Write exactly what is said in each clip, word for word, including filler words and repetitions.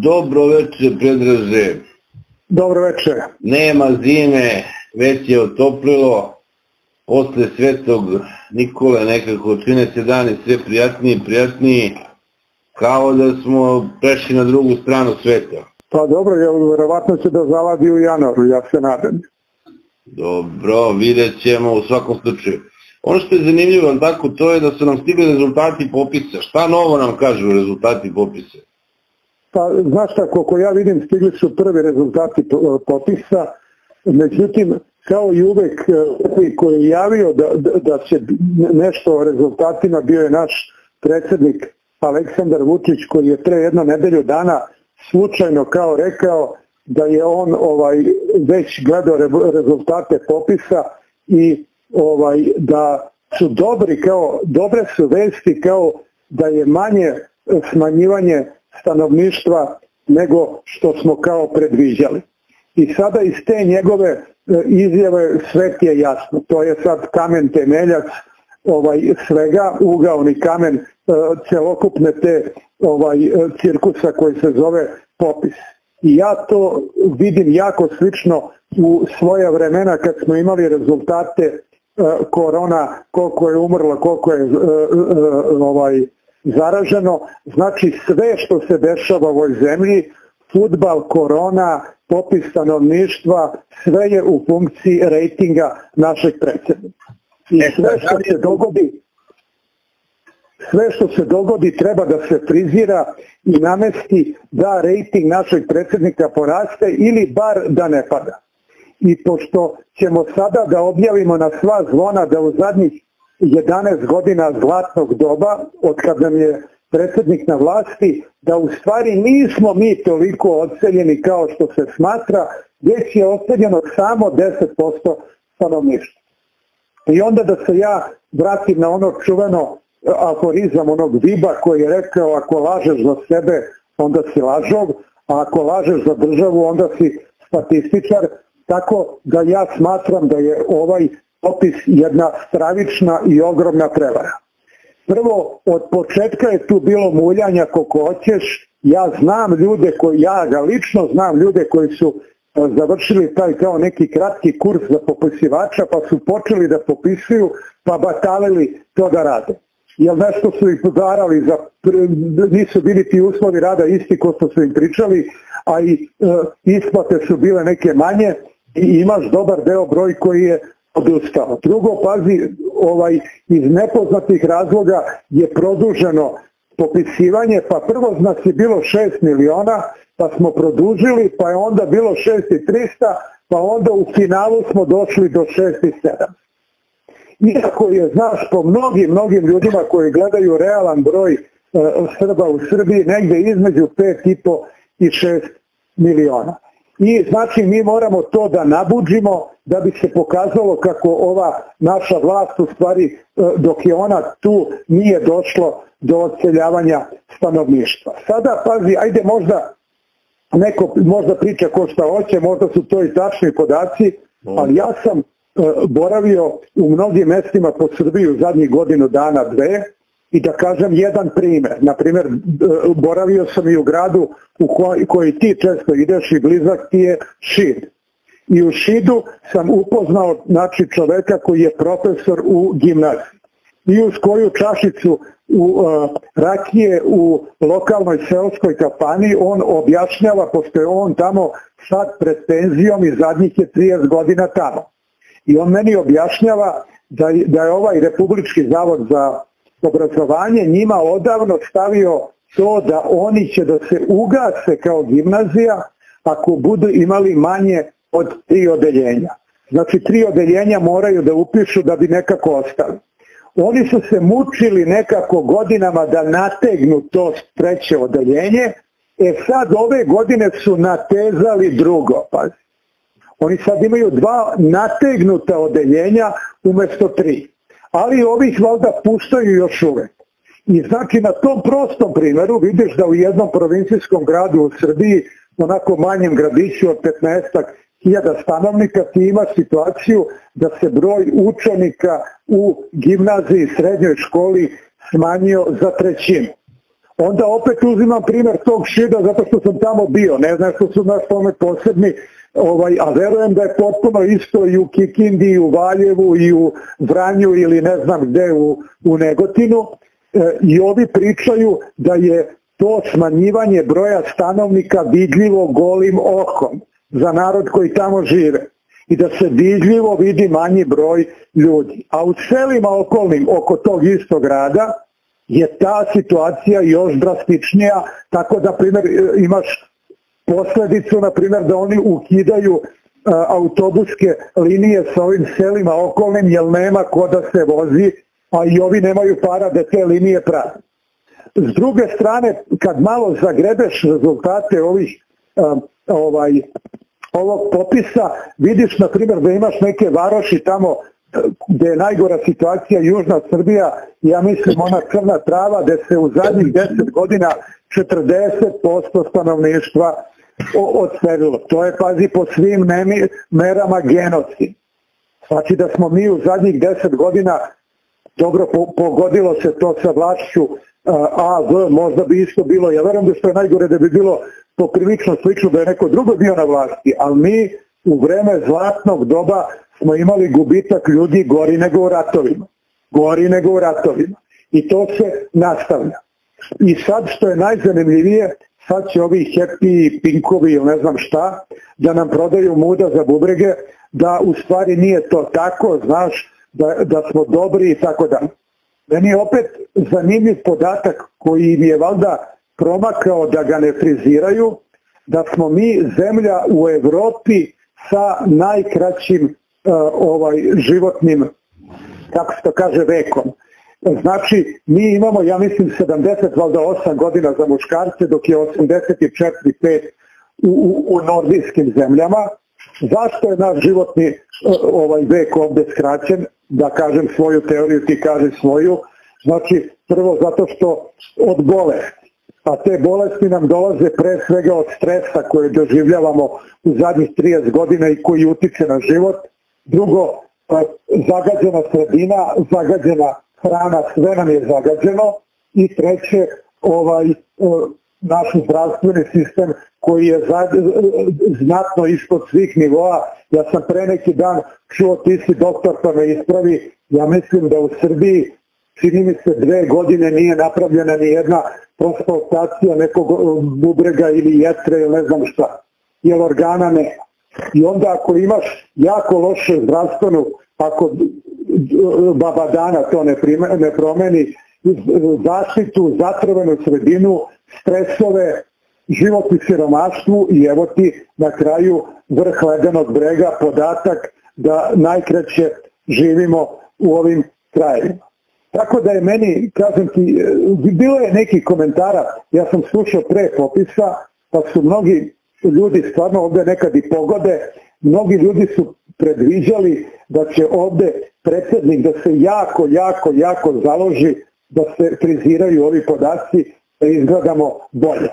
Dobro večer, Predraže. Dobro večer. Nema zime, već je otoplilo. Posle Svetog Nikole nekako čine se dani sve prijatniji i prijatniji, kao da smo prešli na drugu stranu sveta. Pa dobro, verovatno će da zavadi u januaru, ja se nadam. Dobro, vidjet ćemo u svakom slučaju. Ono što je zanimljivo, tako, to je da su nam stigli rezultati popisa. Šta novo nam kažu rezultati popisa? Pa, znaš šta, koliko ja vidim, stigli su prvi rezultati popisa, međutim, kao i uvek koji je javio da, da, da će nešto o rezultatima, bio je naš predsjednik Aleksandar Vučić, koji je pre jedno nedelju dana slučajno kao rekao da je on ovaj već gledao rezultate popisa i ovaj da su dobri, kao dobre su vesti, kao da je manje smanjivanje stanovništva nego što smo kao predviđali. I sada iz te njegove izjave sve je jasno. To je sad kamen temeljac ovaj svega, ugaoni kamen celokupne te ovaj cirkusa koji se zove popis. I ja to vidim jako slično u svoja vremena kad smo imali rezultate korona, koliko je umrlo, koliko je ovaj zaraženo. Znači sve što se dešava u ovoj zemlji, fudbal, korona, popis stanovništva, sve je u funkciji rejtinga našeg predsjednika. I sve što se dogodi, sve što se dogodi treba da se frizira i namesti da rejting našeg predsjednika poraste ili bar da ne pada. I pošto ćemo sada da objavimo na sva zvona da u zadnjih jedanaest godina zlatnog doba, od kad nam je predsjednik na vlasti, da u stvari nismo mi toliko odseljeni kao što se smatra, već je odseljeno samo deset posto stanovništva. I onda da se ja vratim na ono čuveno aforizam onog Viba koji je rekao: ako lažeš za sebe, onda si lažov, a ako lažeš za državu, onda si statističar. Tako da ja smatram da je ovaj popis jedna stravična i ogromna prevara. Prvo, od početka je tu bilo muljanja koliko hoćeš. Ja znam ljude, koji, ja ga lično znam ljude koji su završili taj kao neki kratki kurs za popisivača, pa su počeli da popisuju, pa batalili to da rade. Jer nešto su ih udarali, za, nisu bili ti uslovi rada isti ko što su im pričali, a i e, isplate su bile neke manje i imaš dobar deo broj koji je odustao. Drugo, pazi, ovaj, iz nepoznatih razloga je produženo popisivanje, pa prvo nas je bilo šest miliona, pa smo produžili, pa je onda bilo šest i trista, pa onda u finalu smo došli do šest i sedam. Iako je, znaš, po mnogim, mnogim ljudima koji gledaju realan broj e, Srba u Srbiji, negde između pet i po i šest miliona. I znači mi moramo to da nabuđimo da bi se pokazalo kako ova naša vlast u stvari dok je ona tu nije došlo do odseljavanja stanovništva. Sada pazi, ajde možda neko možda priča ko šta hoće, možda su to i tačni podaci, ali ja sam boravio u mnogim mestima po Srbiji u zadnjih godinu dana, dve, i da kažem jedan primer. Naprimer, boravio sam i u gradu u koji, koji ti često ideš i blizak ti je Šid. I u Šidu sam upoznao znači, čoveka koji je profesor u gimnaziji. I uz koju čašicu u uh, rakije u lokalnoj seoskoj kafani on objašnjava, pošto je on tamo sad pred penzijom i zadnjih je trideset godina tamo. I on meni objašnjava da, da je ovaj Republički zavod za obrazovanje njima odavno stavio to da oni će da se ugase kao gimnazija ako budu imali manje od tri odeljenja. Znači tri odeljenja moraju da upišu da bi nekako ostali. Oni su se mučili nekako godinama da nategnu to treće odeljenje, e sad ove godine su natezali drugo, pazi. Oni sad imaju dva nategnuta odeljenja umjesto tri. Ali ovih valjda puštaju još uvek. I znači na tom prostom primjeru vidiš da u jednom provincijskom gradu u Srbiji, onako manjem gradiću od petnaestak hiljada stanovnika, ti imaš situaciju da se broj učenika u gimnaziji i srednjoj školi smanjio za trećinu. Onda opet uzimam primjer tog Šida zato što sam tamo bio, ne znam što su naš tome posebni, ovaj, a verujem da je potpuno isto i u Kikindi, i u Valjevu, i u Vranju ili ne znam gde u, u Negotinu. E, I ovi pričaju da je to smanjivanje broja stanovnika vidljivo golim okom za narod koji tamo žive i da se vidljivo vidi manji broj ljudi. A u selima okolnim oko tog istog grada je ta situacija još drastičnija, tako da primjer, imaš posledicu, na primjer, da oni ukidaju a, autobuske linije sa ovim selima okolnim jer nema ko da se vozi, a i ovi nemaju para da te linije prate. S druge strane, kad malo zagrebeš rezultate ovih a, ovaj, ovog popisa, vidiš na primjer da imaš neke varoši tamo gde je najgora situacija, Južna Srbija, ja mislim ona Crna Trava, gde se u zadnjih deset godina četrdeset posto stanovništva odselilo. To je, pazi, po svim merama genocid. Znači da smo mi u zadnjih deset godina, dobro pogodilo se to sa vlašću A, V, možda bi isto bilo, ja verujem da što je najgore da bi bilo poprilično slično da je neko drugo bio na vlasti, ali mi u vreme zlatnog doba smo imali gubitak ljudi gori nego u ratovima. Gori nego u ratovima. I to se nastavlja. I sad što je najzanimljivije, sad će ovi Happy, Pinkovi ili ne znam šta, da nam prodaju muda za bubrege, da u stvari nije to tako, znaš, da, da smo dobri i tako da. Meni je opet zanimljiv podatak koji im je valjda promakao da ga ne friziraju, da smo mi zemlja u Evropi sa najkraćim uh, ovaj, životnim, kako se to kaže, vekom. Znači, mi imamo, ja mislim, sedamdeset osam godina za muškarce, dok je osamdeset četiri pet u, u, u nordijskim zemljama. Zašto je naš životni uh, ovaj vek ovde skraćen? Da kažem svoju teoriju, ti kaže svoju. Znači, prvo zato što od bolesti. A te bolesti nam dolaze pre svega od stresa koje doživljavamo u zadnjih trideset godina i koji utiče na život. Drugo, zagađena sredina, zagađena hrana, sve nam je zagađeno. I treće, ovaj, naš zdravstveni sistem koji je znatno ispod svih nivoa. Ja sam pre neki dan čuo, ti si doktor pa me ispravi, ja mislim da u Srbiji čini mi se dve godine nije napravljena ni jedna transplantacija nekog bubrega ili jetre ili ne znam šta, jer organa nema. I onda ako imaš jako loše zdravstvenu, ako baba dana to ne, prime, ne promeni, zaštitu, zatrovenu sredinu, stresove, život u siromaštvu i evo ti na kraju vrh ledenog brega, podatak da najkraće živimo u ovim krajevima. Tako da je meni, kažem ti, bilo je neki komentara, ja sam slušao pre popisa, pa su mnogi ljudi stvarno ovde nekad i pogode, mnogi ljudi su predviđali da će ovde predsjednik da se jako, jako, jako založi da se friziraju ovi podaci, da izgledamo bolje.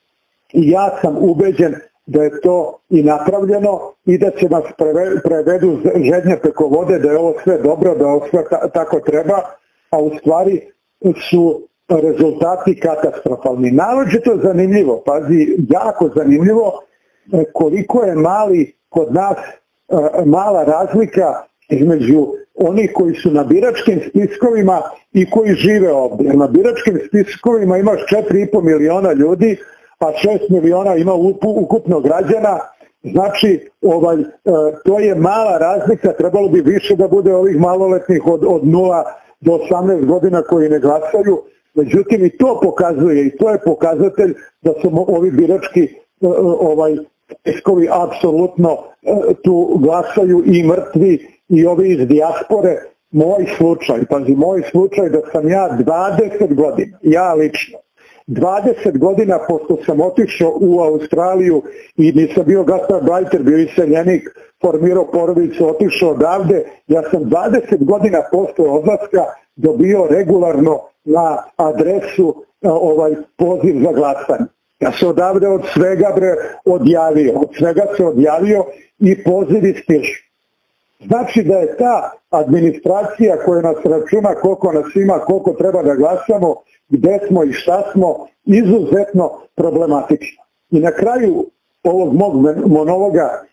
I ja sam ubeđen da je to i napravljeno i da će nas prevedu žednje preko vode, da je ovo sve dobro, da ovo sve tako treba, a u stvari su rezultati katastrofalni. Naročito zanimljivo, pazi, jako zanimljivo koliko je mali kod nas mala razlika između onih koji su na biračkim spiskovima i koji žive ovdje. Na biračkim spiskovima imaš četiri i po miliona ljudi, a šest miliona ima ukupno građana, znači ovaj, to je mala razlika, trebalo bi više da bude ovih maloletnih od, od nula do osamnaest godina koji ne glasaju, međutim i to pokazuje i to je pokazatelj da su ovi birački ovaj, spiskovi apsolutno tu glasaju i mrtvi i ovi iz dijaspore. Moj slučaj, pazi, moj slučaj da sam ja dvadeset godina, ja lično, dvadeset godina pošto sam otišao u Australiju i nisam bio gastarbajter, bio iseljenik, formirao porodicu, otišao odavde, ja sam dvadeset godina posle odlaska dobio regularno na adresu ovaj poziv za glasanje. Ja se odavde od svega bre odjavio, od svega se odjavio i pozivi stižu. Znači da je ta administracija koja nas računa koliko nas ima, koliko treba da glasamo, gde smo i šta smo, izuzetno problematično. I na kraju ovog mog monologa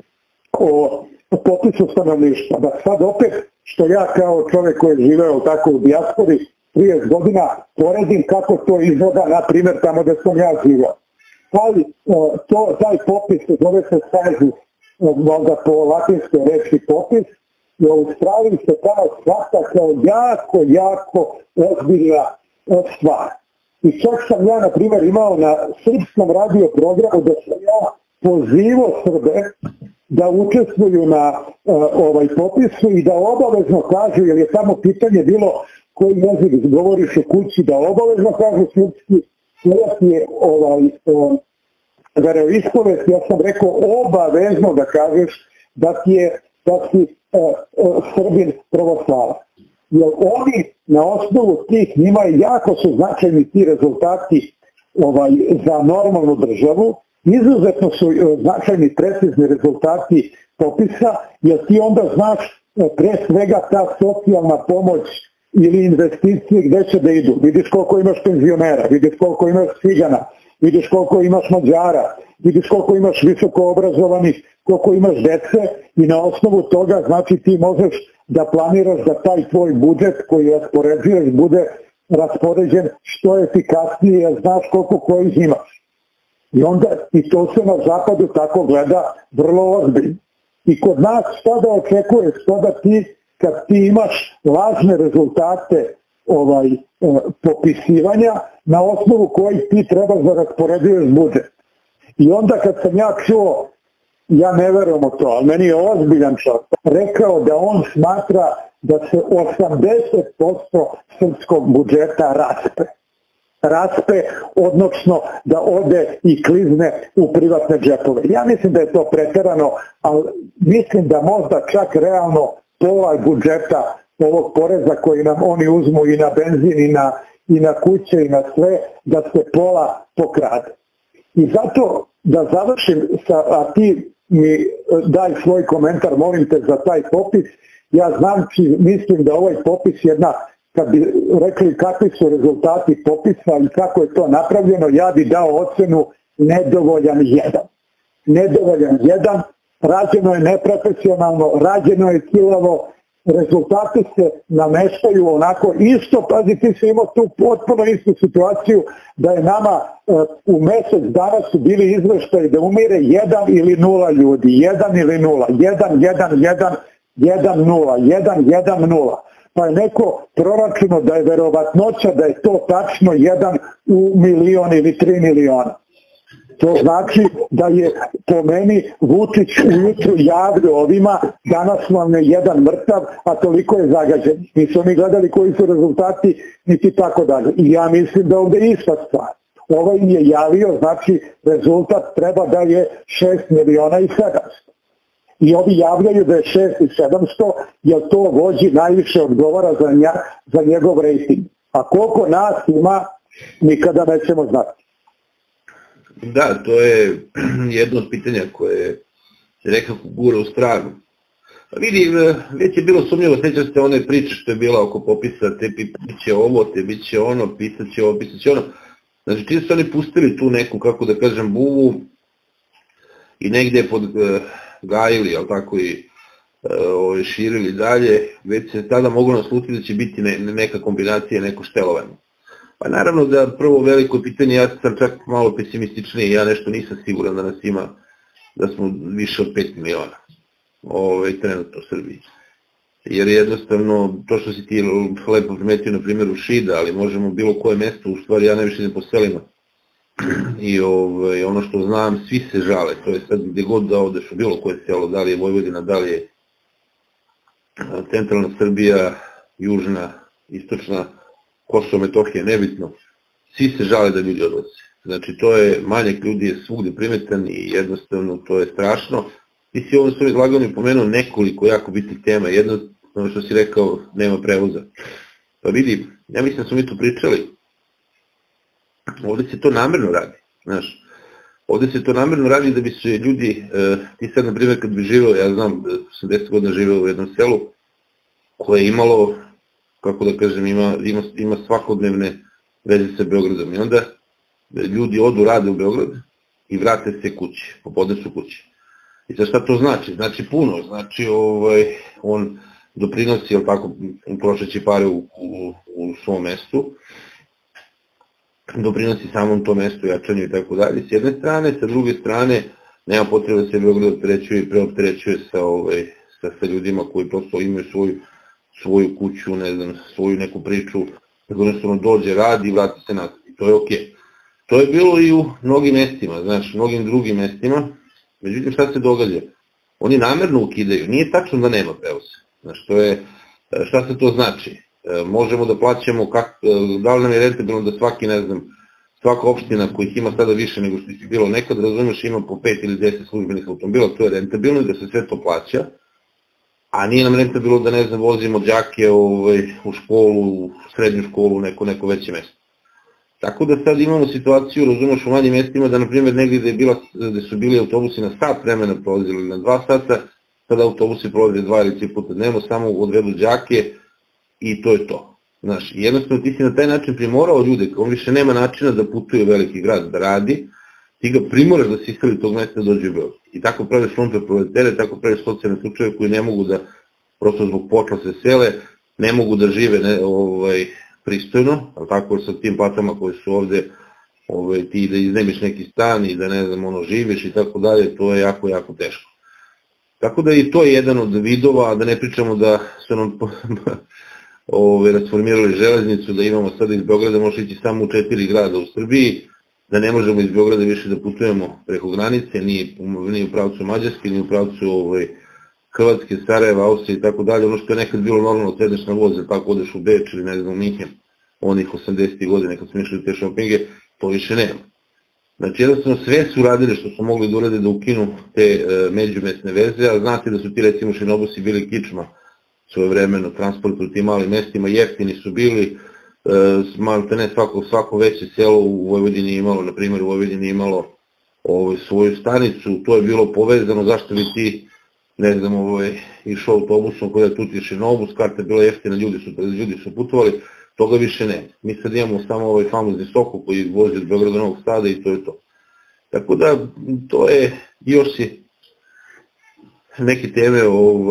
o popisu stanovništva, da sad opet, što ja kao čovjek koji je živeo tako u dijaspori trideset godina, poredim kako to izgleda, na primjer, tamo gde sam ja živeo. Taj, to, taj popis zove se cenzus, možda po latinskoj reči popis, i u Australiji se ta shvata kao jako, jako ozbiljna stvar. I čak sam ja, na primjer, imao na srpskom radio programu da sam ja pozivao Srbe da učestvuju na uh, ovaj popisu i da obavezno kažu, jer je tamo pitanje bilo koji jezik govoriš u kući, da obavezno kažu srpski, koja je ovaj, um, veroispovest, ja sam rekao obavezno da kažeš da ti je da si uh, uh, Srbin pravoslavac. Jer oni na osnovu tih, njima jako su značajni ti rezultati ovaj, za normalnu državu, izuzetno su uh, značajni precizni rezultati popisa, jer ti onda znaš uh, pre svega ta socijalna pomoć ili investicije gde će da idu. Vidiš koliko imaš penzionera, vidiš koliko imaš cigana, vidiš koliko imaš Mađara, vidiš koliko imaš visoko obrazovanih, koliko imaš dece i na osnovu toga znači ti možeš da planiraš da taj tvoj budžet koji raspoređuješ bude raspoređen što efikasnije, jer znaš koliko kojih imaš. I onda i to se na zapadu tako gleda vrlo ozbiljno. I kod nas šta da očekuješ, šta da ti kad ti imaš lažne rezultate ovaj, popisivanja na osnovu kojih ti trebaš da raspoređuješ budžet. I onda kad sam ja čuo, ja ne verujem u to, ali meni je ozbiljan čovjek, rekao da on smatra da se osamdeset posto srpskog budžeta raspe. Raspe, odnosno da ode i klizne u privatne džepove. Ja mislim da je to preterano, ali mislim da možda čak realno pola budžeta ovog poreza koji nam oni uzmu i na benzin i na, i na kuće i na sve, da se pola pokrade. I zato da završim, sa, a ti mi daj svoj komentar, molim te, za taj popis. Ja znam, mislim da ovaj popis jedna, kad bi rekli kakvi su rezultati popisa i kako je to napravljeno, ja bi dao ocenu nedovoljan jedan. Nedovoljan jedan, rađeno je neprofesionalno, rađeno je kilavo, rezultati se nameštaju onako isto, pazi, ti si imao tu potpuno istu situaciju da je nama uh, u mesec dana su bili izveštaji da umire jedan ili nula ljudi, jedan ili nula, jedan, jedan, jedan, jedan, nula, jedan, jedan, nula. Pa je neko proračunao da je verovatnoća da je to tačno jedan u milion ili tri miliona. To znači da je po meni Vučić ujutru javio ovima, danas vam je jedan mrtav, a toliko je zagađen. Nisu mi gledali koji su rezultati, niti tako dalje. I ja mislim da ovdje je ista stvar. Ovaj im je javio, znači rezultat treba da je šest miliona i sedamsto. I ovi javljaju da je šest i sedamsto, jer to vođi najviše odgovara za, nja, za njegov rejting. A koliko nas ima, nikada nećemo znati. Da, to je jedno od pitanja koje se nekako gura u stranu. Vidi, već je bilo sumnjivo, sjećam se one priče što je bila oko popisa, te bit će ovo, te bit će ono, pisat će ovo, pisat će ono. Znači, čim su oni pustili tu neku, kako da kažem, buvu i negdje pod gajili, ali tako i e, širili dalje, već se tada mogu naslutiti da će biti ne, neka kombinacija, neko štelovanje. Pa naravno da prvo veliko pitanje, ja sam čak malo pesimističniji, ja nešto nisam siguran da nas ima, da smo više od pet miliona ovaj, trenutno u Srbiji. Jer jednostavno, to što si ti lepo primetio na primjeru Šida, ali možemo bilo koje mesto, u stvari ja najviše idem po selima. I ovaj, ono što znam, svi se žale, to je sad gde god da odeš u bilo koje selo, da li je Vojvodina, da li je centralna Srbija, južna, istočna, Kosovo, Metohija, nebitno, svi se žale da ljudi odlaze. Znači, to je, manjak ljudi je svugde primetan i jednostavno to je strašno. Ti si ovom svoj izlaganju pomenuo nekoliko jako bitnih tema. Jedno, ono što si rekao, nema prevoza. Pa vidi, ja mislim da smo mi tu pričali, ovde se to namerno radi, znaš. Ovde se to namerno radi da bi se ljudi, e, ti sad na primjer kad bi živeo, ja znam, sam deset godina živeo u jednom selu, koje je imalo, kako da kažem, ima, ima, ima svakodnevne vezi sa Beogradom. I onda ljudi odu, rade u Beograd i vrate se kući, popodne su kući. I sad šta to znači? Znači puno, znači on doprinosi, jel tako, trošeći pare u svom mestu, doprinosi samom tom mestu, jačanju i tako dalje, s jedne strane, sa druge strane, nema potrebe da se Beograd opterećuje i preopterećuje sa ljudima koji prosto imaju svoju kuću, ne znam, svoju neku priču, tako jednostavno dođe, radi i vrati se nazad. I to je okej. To je bilo i u mnogim mestima, znaš, mnogim drugim mestima, međutim šta se događa? Oni namerno ukidaju, nije tačno da nema prevoza. Znaš, to je, šta se to znači? Možemo da plaćamo, da li nam je rentabilno da svaki, ne znam, svaka opština kojih ima sada više nego što ih je bilo nekad, razumeš, ima po pet ili deset službenih automobila, to je rentabilno i da se sve to plaća, a nije nam rentabilno da, ne znam, vozimo đake u školu, u srednju školu, neko, neko veće mesto. Tako da sad imamo situaciju, razumeš, u manjim mestima da, na primjer, negdje gde su bili autobusi na sat vremena prolazili ili na dva sata, sada autobusi prolaze dva ili tri puta dnevno, samo odvedu đake i to je to. Znaš, jednostavno ti si na taj način primorao ljude, on više nema načina da putuje u veliki grad, da radi, ti ga primoraš da se iseli tog mesta da dođe u Beograd. I tako praviš lumpe proletere, tako praviš socijalne slučajeve koji ne mogu da, prosto zbog posla se sele, ne mogu da žive pristojno, ali tako sa tim platama koje su ovde, ti da iznemiš neki stan i da, ne znam, ono, živiš i tako dalje, to je jako, jako teško. Tako da i to je jedan od vidova, da ne pričamo da su nam rasformirali železnicu, da imamo sada iz Beograda, može ići samo u četiri grada u Srbiji, da ne možemo iz Beograda više da putujemo preko granice, ni u pravcu Mađarske, ni u pravcu Hrvatske, Sarajeva, Austrije i tako dalje. Ono što je nekad bilo normalno, sedneš na voz, tako odeš u Beč ili, ne znam, u Minhen, onih osamdesetih godine kad smo išli u te šopinge, to više nema. Znači, jednostavno sve su radili što su mogli da urade da ukinu te međumesne veze, a znate da su ti, recimo, šinobusi bili kičma svoje vremeno, transport u tim malim mestima, jeftini su bili, ne svako veće selo u Vojvodini imalo, na primjer u Vojvodini imalo svoju stanicu, to je bilo povezano, zašto bi ti, ne znam, išao autobusom koji je tuti šinobus, karta je bila jeftina, ljudi su putovali, toga više ne. Mi sad imamo samo ovaj famozni Soko koji vozi od Beograda do Novog Sada i to je to. Tako da, to je, još si neke teme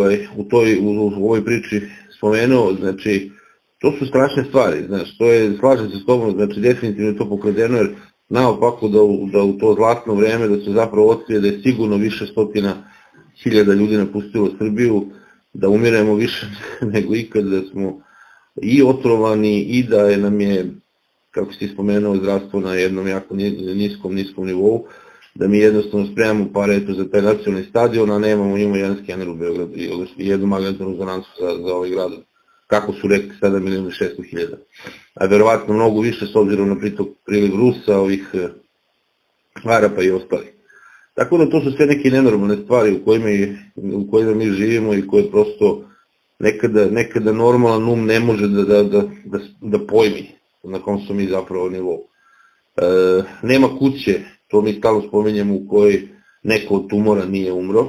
u ovoj priči spomenuo, znači, to su strašne stvari, znaš, to je, slažem se s tobom, znači, definitivno je to pokradeno, jer naopako da u to zlatno vreme, da se zapravo otkrije da je sigurno više stotina hiljada ljudi napustilo Srbiju, da umiremo više nego ikad, da smo i otrovani i da nam je, kako si spomenuo, zdravstvo na jednom jako niskom, niskom nivou, da mi jednostavno spremamo pare za taj nacionalni stadion, a nemamo, imamo jedan skener u Beogradu i jednu magnetnu rezonansu za ovaj grad. Kako su rekli, sedam miliona šesto hiljada. A verovatno mnogo više s obzirom na pritok priliv Rusa, ovih Arapa i ostali. Tako da to su sve neke nenormalne stvari u kojima mi živimo i koje prosto nekada normalan um ne može da pojmi na kom su mi zapravo nivou. Nema kuće, to mi stalno spominjemo, u kojoj neko od tumora nije umro,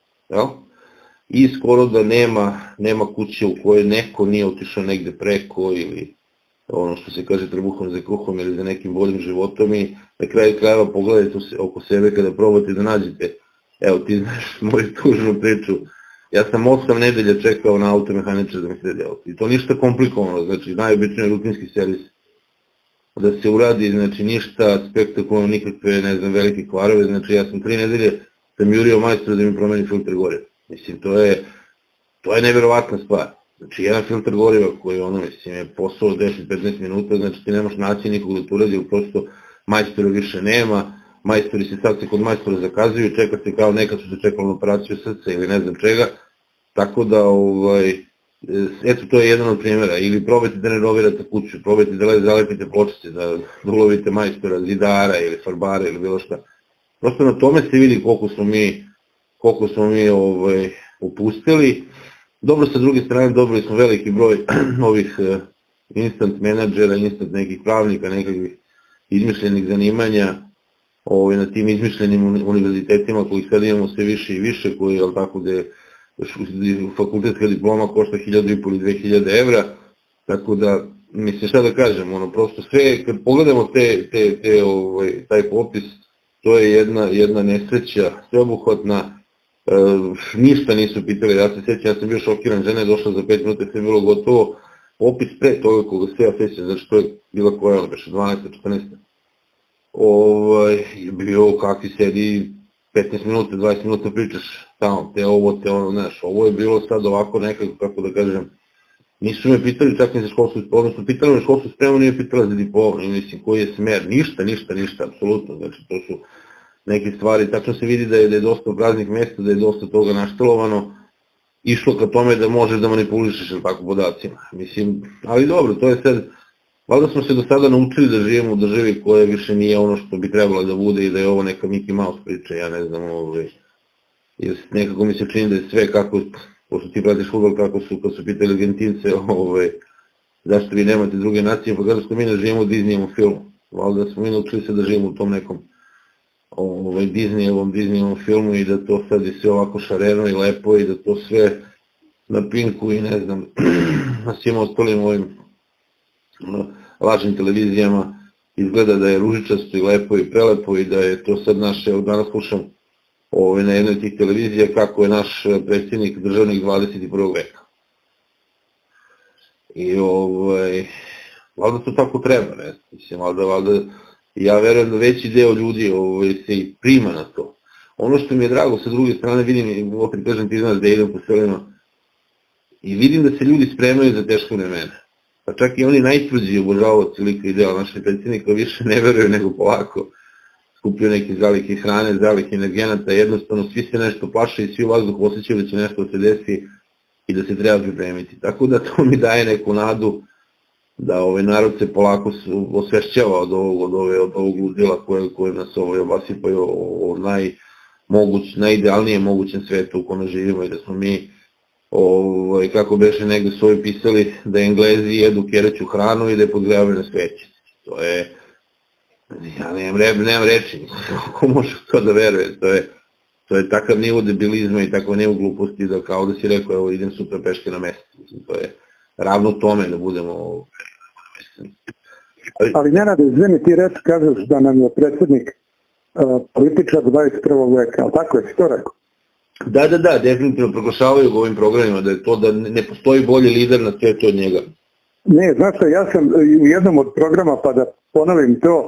i skoro da nema kuće u kojoj neko nije otišao negde preko ili ono što se kaže trbuhom za kruhom ili za nekim boljim životom i na kraju krajeva pogledajte oko sebe kada probate da nađete, evo ti znaš moju tužnu priču, ja sam osam nedelja čekao na automehaničar da mi sredi auto i to ništa komplikovano, znači najobičniji rutinski servis da se uradi, znači ništa spektakularno, nikakve, ne znam, velike kvarove, znači ja sam tri nedelje sam jurio majstora da mi promeni filtr goriva. Mislim, to je, to je neverovatna stvar. Znači, jedan filtr goriva koji, ono, mislim, je posao deset do petnaest minuta, znači ti nemaš naći nikog da to uradi, prosto majstora više nema, majstori se sad se kod majstora zakazuju, čeka se kao nekad su se čekali na operaciju srca ili ne znam čega, tako da, ovaj, eto, to je jedan od primjera, ili probajte da renovirate kuću, probajte da zalepite pločice, da ulovite majstora, zidara ili farbara ili bilo šta. Prosto na tome se vidi koliko smo mi koliko smo mi upustili. Dobro, sa druge strane, dobili smo veliki broj ovih instant menadžera, instant nekih pravnika, nekakvih izmišljenih zanimanja na tim izmišljenim univerzitetima kojih sad imamo sve više i više, koji, jel tako, gde fakultetska diploma košta hiljadu i pol ili dve hiljade evra, tako da mislim šta da kažem, ono, prosto sve, kad pogledamo te, te, te, ovaj, taj popis, to je jedna, jedna nesreća, sveobuhvatna, e, ništa nisu pitali, ja se sjećam, ja sam bio šokiran, žena je došla za pet minuta, sve je bilo gotovo, popis pre toga koga sve ja sjećam, znači to je bila koja, ono, beše dvanaesta, četrnaesta ovaj, je bio kakvi sedi petnaest minuta, dvadeset minuta pričaš tamo, te ovo, te ono, znaš, ovo je bilo sad ovako nekako, kako da kažem, nisu me pitali čak ni za školsku spremu, odnosno pitali me školsku spremu, nije pitala za diplomu, mislim koji je smer, ništa, ništa, ništa, apsolutno, znači to su neke stvari, tačno se vidi da je, da je dosta praznih mjesta, da je dosta toga naštelovano, išlo ka tome da možeš da manipulišeš na tako podacima, mislim, ali dobro, to je sad, valjda smo se do sada naučili da živimo u državi koja više nije ono što bi trebalo da bude i da je ovo neka Mickey Mouse priča, ja ne znam, ovaj, jer nekako mi se čini da je sve kako, pošto ti pratiš fudbal, kako su, kad su pitali Argentince, ovaj, zašto vi nemate druge nacije, pa kada što mi ne živimo u Disneyevom filmu, valjda smo mi naučili se da živimo u tom nekom ovaj, Disneyevom, Disneyevom filmu i da to sad je sve ovako šareno i lepo i da to sve na Pinku i ne znam, na svim ostalim ovim lažnim televizijama izgleda da je ružičasto i lepo i prelepo i da je to sad naše, evo danas slušam ovaj, na jednoj od tih televizija kako je naš predsjednik državnik dvadeset i prvog veka. I ovaj, valjda to tako treba, ne, mislim, valjda, valjda, ja verujem da veći deo ljudi ovaj, se i prima na to. Ono što mi je drago, sa druge strane vidim, opet kažem ti znaš da idem po selima, i vidim da se ljudi spremaju za teško vremena. Pa čak i oni najtvrđi obožavaoci lika i dela našeg predsjednika više ne veruju nego polako skupljaju neke zalihe hrane, zalihe energenata, jednostavno svi se nešto plaše i svi u vazduhu osjećaju da će nešto da se desi i da se treba pripremiti. Tako da to mi daje neku nadu da ovaj narod se polako osvešćava od ovog, od ove, od ovog ludila koje, koje nas ovaj obasipaju o, o najmoguć, najidealnijem mogućem svetu u kome živimo i da smo mi Ovaj, kako beše negde su ovi pisali da Englezi jedu kereću hranu i da je podgrevaju na sveće. To je, ja nemam, re, nemam reči, kako može to da veruje, to je, to je takav nivo debilizma i takav nivo gluposti da kao da si rekao, evo idem sutra peške na mesto. To je ravno tome da budemo ali, ali Nenade, izvini, ti reći kažeš da nam je predsjednik uh, političar dvadeset prvog veka, ali tako je si to rekao? Da, da, da, definitivno proglašavaju u ovim programima da je to da ne postoji bolji lider na svijetu od njega. Ne, znaš što, ja sam u jednom od programa, pa da ponovim to,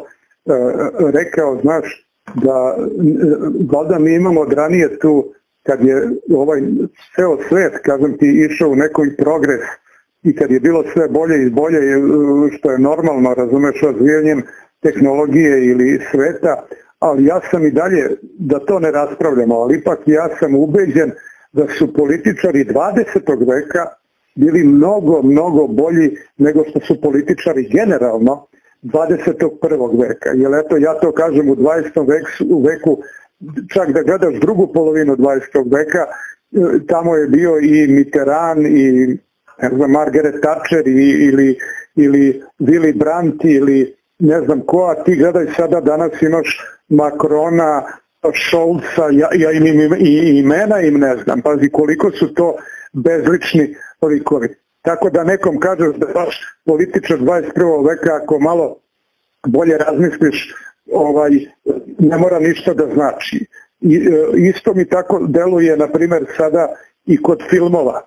rekao, znaš, da valjda mi imamo od ranije tu, kad je ovaj ceo svet, kažem ti, išao u nekoj progres i kad je bilo sve bolje i bolje, što je normalno, razumeš, razvijanjem tehnologije ili sveta, ali ja sam i dalje, da to ne raspravljamo, ali ipak ja sam ubeđen da su političari dvadesetog veka bili mnogo, mnogo bolji nego što su političari generalno dvadeset prvog veka. Jer eto, ja to kažem u dvadesetom veku, čak da gledaš drugu polovinu dvadesetog veka, tamo je bio i Mitterrand i ne znam, Margaret Thatcher i, ili, ili Willy Brandt ili ne znam ko, a ti gledaj sada danas imaš Macrona, Scholza, ja, ja im, im, i imena im ne znam, pazi koliko su to bezlični likovi. Tako da nekom kažeš da baš političar dvadeset prvog veka, ako malo bolje razmisliš, ovaj, ne mora ništa da znači. I, isto mi tako deluje, na primjer, sada i kod filmova.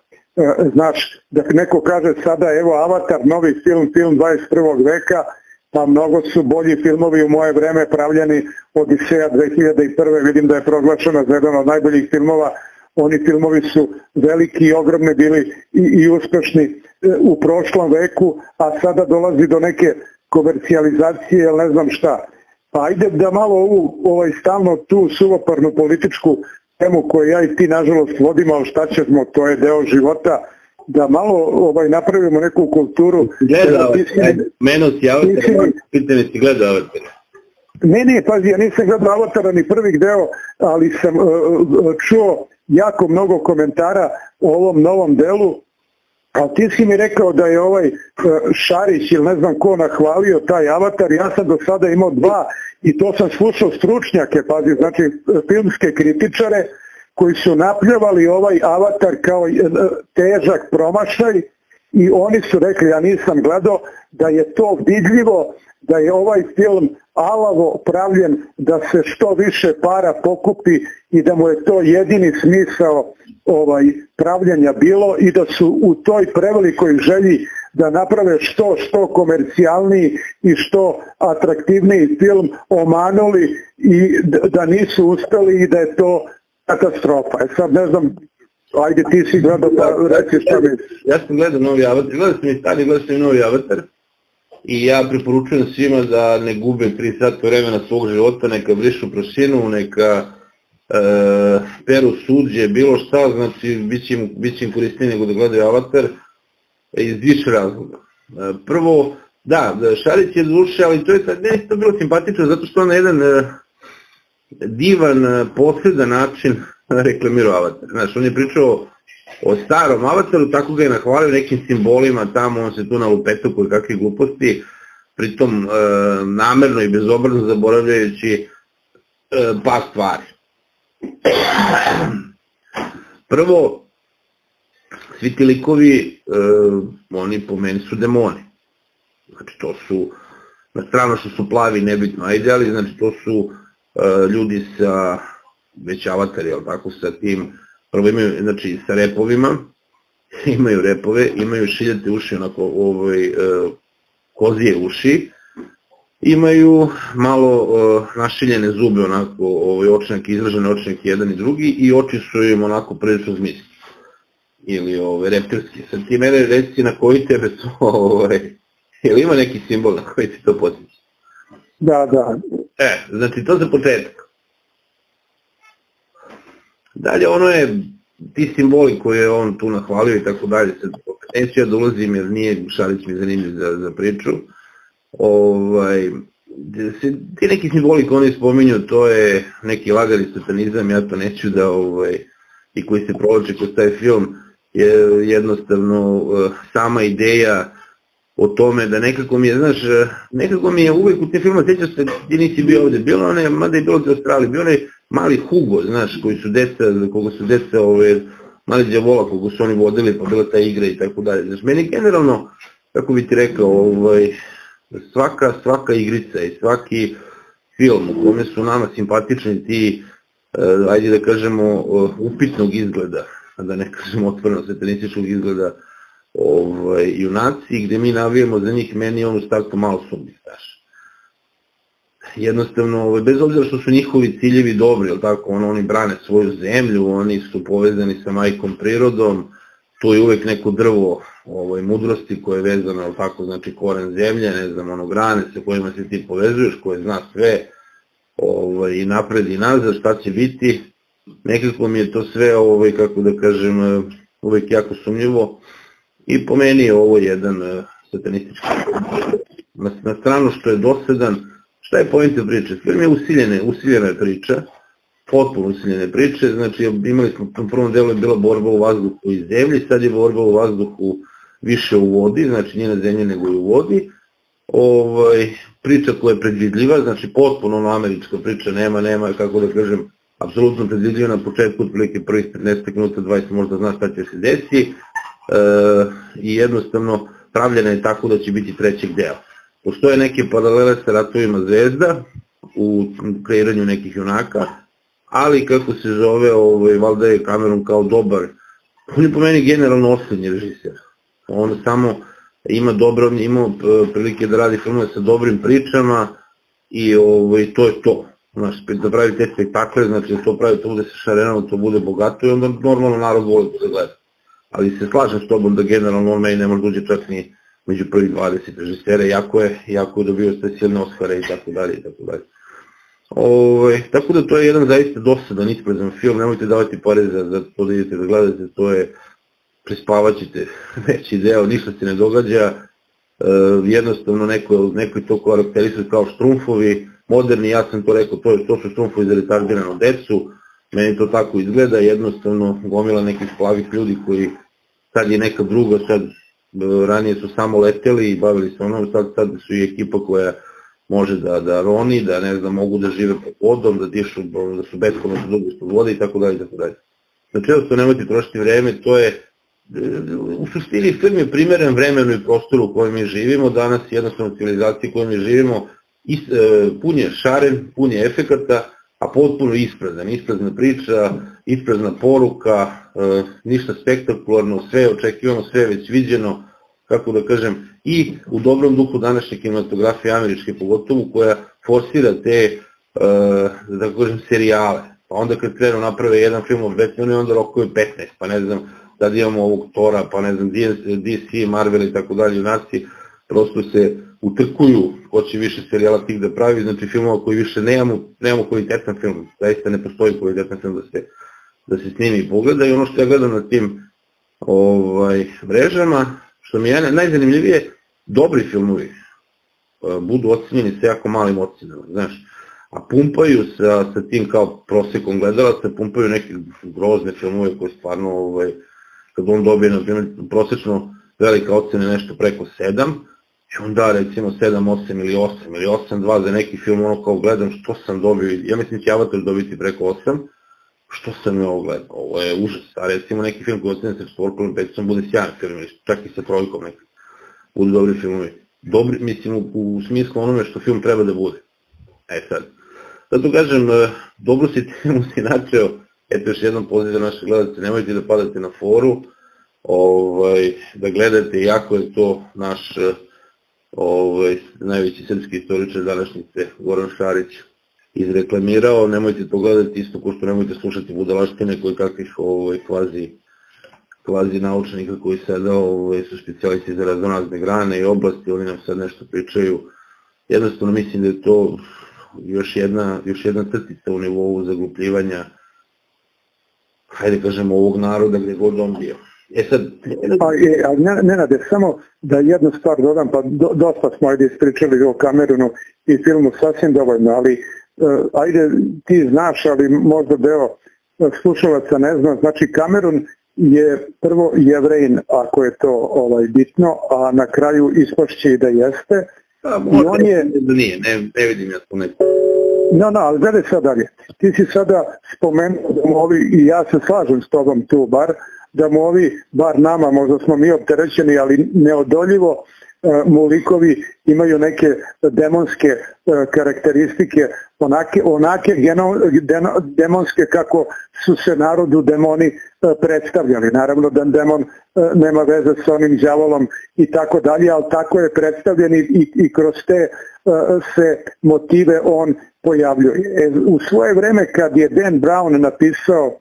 Znaš, da neko kaže sada, evo Avatar, novi film, film dvadeset prvog veka, pa mnogo su bolji filmovi u moje vreme pravljeni, Odiseja dve hiljade prve. Vidim da je proglašena za jedan od najboljih filmova. Oni filmovi su veliki i ogromni bili i, i uspešni u prošlom veku, a sada dolazi do neke komercijalizacije, ili ne znam šta. Pa ajde da malo ovu ovaj, stalno tu suvoparnu političku temu koju ja i ti nažalost vodimo, ali šta ćemo, to je deo života, da malo ovaj, napravimo neku kulturu. Gledao, meno si Avatara, pitanje si gledao Avatara. Ne, ne, pazi, ja nisam gledao Avatara ni prvih deo, ali sam uh, čuo jako mnogo komentara o ovom novom delu, ali ti si mi rekao da je ovaj uh, Šarić ili ne znam ko nahvalio taj Avatar, ja sam do sada imao dva i to sam slušao stručnjake, pazi, znači filmske kritičare, koji su napljevali ovaj Avatar kao težak promašaj i oni su rekli, ja nisam gledao, da je to vidljivo, da je ovaj film alavo pravljen da se što više para pokupi i da mu je to jedini smisao ovaj, pravljenja bilo i da su u toj prevelikoj želji da naprave što što komercijalniji i što atraktivniji film omanuli i da nisu uspeli i da je to katastrofa. E sad ne znam, ajde ti si gledao pa reci šta misliš. Ja sam gledao Novi Avatar, gledao sam i stari, gledao sam i Novi Avatar i ja preporučujem svima da ne gube tri sata vremena svog života, neka brišu prašinu, neka e, peru suđe, bilo šta, znači bit će im korisnije nego da gledaju Avatar iz više razloga. E, prvo, da, Šarić je duše, ali to je sad, ne, to bilo simpatično zato što on na jedan e, divan, posredan način reklamirao Avatar. Znaš, on je pričao o starom Avataru, tako ga je nahvalio nekim simbolima tamo, on se tu nalupetao koje kakve gluposti, pritom e, namerno i bezobrazno zaboravljajući e, par stvari. Prvo, svi ti likovi, e, oni po meni su demoni. Znači, to su, na stranu što su plavi, nebitno, ajde, ali znači to su e, ljudi sa, već Avatari, jel tako, sa tim, prvo imaju, znači, sa repovima, imaju repove, imaju šiljate uši, onako, ovaj, e, kozije uši, imaju malo e, našiljene zube, onako, ovaj, očnjaki, izražene očnjaki jedan i drugi, i oči su im onako prilično zmisliti, ili ovaj, reptilski. Sad ti mene reci na koji tebe to, ovaj, ili ima neki simbol na koji ti to potiče? Da, da. E, znači, to za početak. Dalje, ono je, ti simboli koje je on tu nahvalio i tako dalje, sad neću ja da ulazim jer nije Šarić mi zanimljiv za, za priču. Ovaj, ti neki simboli koje oni spominju, to je neki lagani satanizam, ja to neću da, ovaj, i koji se provlači kroz taj film, je jednostavno sama ideja o tome da nekako mi je, znaš, nekako mi je uvek u te filmu, sjećaš se, ti nisi bio ovde, bilo one, mada je bilo u Australiji, bio onaj mali Hugo, znaš, koji su deca, koga su deca, ove, mali đavola, koga su oni vodili, pa bila ta igra i tako dalje. Znaš, meni generalno, kako bi ti rekao, ovaj, svaka, svaka igrica i svaki film u kome su nama simpatični ti, ajde da kažemo, upitnog izgleda, da ne kažemo otvoreno satanističkog izgleda, ovaj, junaci, gde mi navijemo za njih, meni on u startu malo sumnji, znaš. Jednostavno, ovaj, bez obzira što su njihovi ciljevi dobri, jel tako, ono, oni brane svoju zemlju, oni su povezani sa majkom prirodom, tu je uvek neko drvo ovaj, mudrosti koje je vezano, jel tako, znači koren zemlje, ne znam, ono, grane sa kojima se ti povezuješ, koje zna sve, ovaj, i napred i nazad, šta će biti, nekako mi je to sve, ovaj, kako da kažem, uvek jako sumnjivo. I po meni je ovo jedan uh, satanistički na, na stranu što je dosadan. Šta je poenta priče? Film je usiljene, usiljena priča, potpuno usiljene priče, znači imali smo u prvom delu je bila borba u vazduhu i zemlji, sad je borba u vazduhu više u vodi, znači nije na zemlji nego i u vodi. Ovaj, priča koja je predvidljiva, znači potpuno ono američka priča, nema, nema, kako da kažem, apsolutno predvidljiva na početku, otprilike prvih petnaest minuta, dvadeset možda zna šta će se desiti. E, i jednostavno pravljena je tako da će biti trećeg dela. Postoje neke paralele sa Ratovima zvezda u kreiranju nekih junaka, ali kako se zove, ovaj, valjda je Cameron kao dobar, on je po meni generalno osrednji režiser. On samo ima dobro, ima prilike da radi filmove sa dobrim pričama i ovaj, to je to. Znaš, da pravi te spektakle, znači da to pravi, to bude sa šarenama, to bude bogato i onda normalno narod voli da gleda. Ali se slažem s tobom da generalno on meni ne može uđe čak ni među prvih dvadeset režisera, jako je, jako je dobio specijalne Oscare i tako dalje i tako dalje. Ove, tako da to je jedan zaista dosadan, ispredan film, nemojte davati pare za, za to da idete da gledate, to je, prespavaćete veći deo, ništa se ne događa, e, jednostavno neko, neko je to karakterisuje kao štrumfovi, moderni, ja sam to rekao, to, to su štrumfovi za retardiranu decu, meni to tako izgleda, jednostavno gomila nekih plavih ljudi koji sad je neka druga, sad ranije su samo leteli i bavili se onom, sad, sad su i ekipa koja može da, da roni, da ne znam, mogu da žive pod vodom, da dišu, da su beskonačno dugo ispod vode i tako dalje i tako dalje. Znači, jednostavno nemojte trošiti vreme, to je u suštini film je primeren vremenu i prostoru u kojem mi živimo, danas jednostavno civilizaciji u kojoj mi živimo, pun je šaren, pun je efekata, a potpuno isprazan, isprazna priča, isprazna poruka, ništa spektakularno, sve je očekivano, sve je već viđeno, kako da kažem, i u dobrom duhu današnje kinematografije američke pogotovo, koja forsira te, da kažem, serijale. Pa onda kad krenu naprave jedan film o Batmanu, onda rokovi petnaest, pa ne znam, da imamo ovog Tora, pa ne znam, D C, Marvel i tako dalje, junaci, prosto se utrkuju ko će više serijala tih da pravi, znači filmova koji više nemamo, nemamo kvalitetan film, zaista ne postoji kvalitetan film da se, da se snimi i pogleda, i ono što ja gledam na tim ovaj, mrežama, što mi je najzanimljivije, dobri filmovi budu ocenjeni sa jako malim ocenama, znaš, a pumpaju sa, sa tim kao prosekom gledalaca, pumpaju neke grozne filmove koje stvarno, ovaj, kad on dobije, na primjer, prosečno velika ocena nešto preko sedam, i onda recimo sedam, osam ili osam ili osam dva za neki film, ono kao gledam što sam dobio, ja mislim će Avatar dobiti preko osam, što sam je ovo gledao, ovo je užas, a recimo neki film koji ocene sa četvorkom ili peticom bude sjajan film, čak i sa trojkom neki, budu dobri filmovi, dobri, mislim u, u smislu onome što film treba da bude. E sad, zato kažem, dobro si temu si načeo, eto još jednom poziv za naše gledalce, nemojte da padate na foru, ovaj, da gledate, jako je to naš ovaj, najveći srpski istoričar današnjice, Goran Šarić, izreklamirao, nemojte to gledati isto ko što nemojte slušati budalaštine koji kakvih ovaj, kvazi, kvazi naučnika koji sada ovaj, su specijalisti za raznorazne grane i oblasti, oni nam sad nešto pričaju. Jednostavno mislim da je to još jedna, još jedna crtica u nivou zaglupljivanja, hajde kažemo, ovog naroda gde god on bio. E sad... Pa, je, ali Nenade, samo da jednu stvar dodam, pa do, dosta smo ajde ispričali o Kamerunu i filmu sasvim dovoljno, ali uh, ajde ti znaš, ali možda deo slušalaca ne zna, znači Kamerun je prvo Jevrejin, ako je to ovaj, bitno, a na kraju ispošće i da jeste. Pa, možda on je... da nije, ne, ne vidim ja to neko. No, no, ali gledaj sad dalje. Ti si sada spomenuo da mu ovi, i ja se slažem s tobom tu bar, da mu ovi, bar nama, možda smo mi opterećeni, ali neodoljivo, mu likovi imaju neke demonske karakteristike, onake, onake geno, deno, demonske kako su se narodu demoni predstavljali. Naravno da demon nema veze sa onim đavolom i tako dalje, ali tako je predstavljen i, i kroz te se motive on pojavljuje. E, u svoje vreme kad je Dan Brown napisao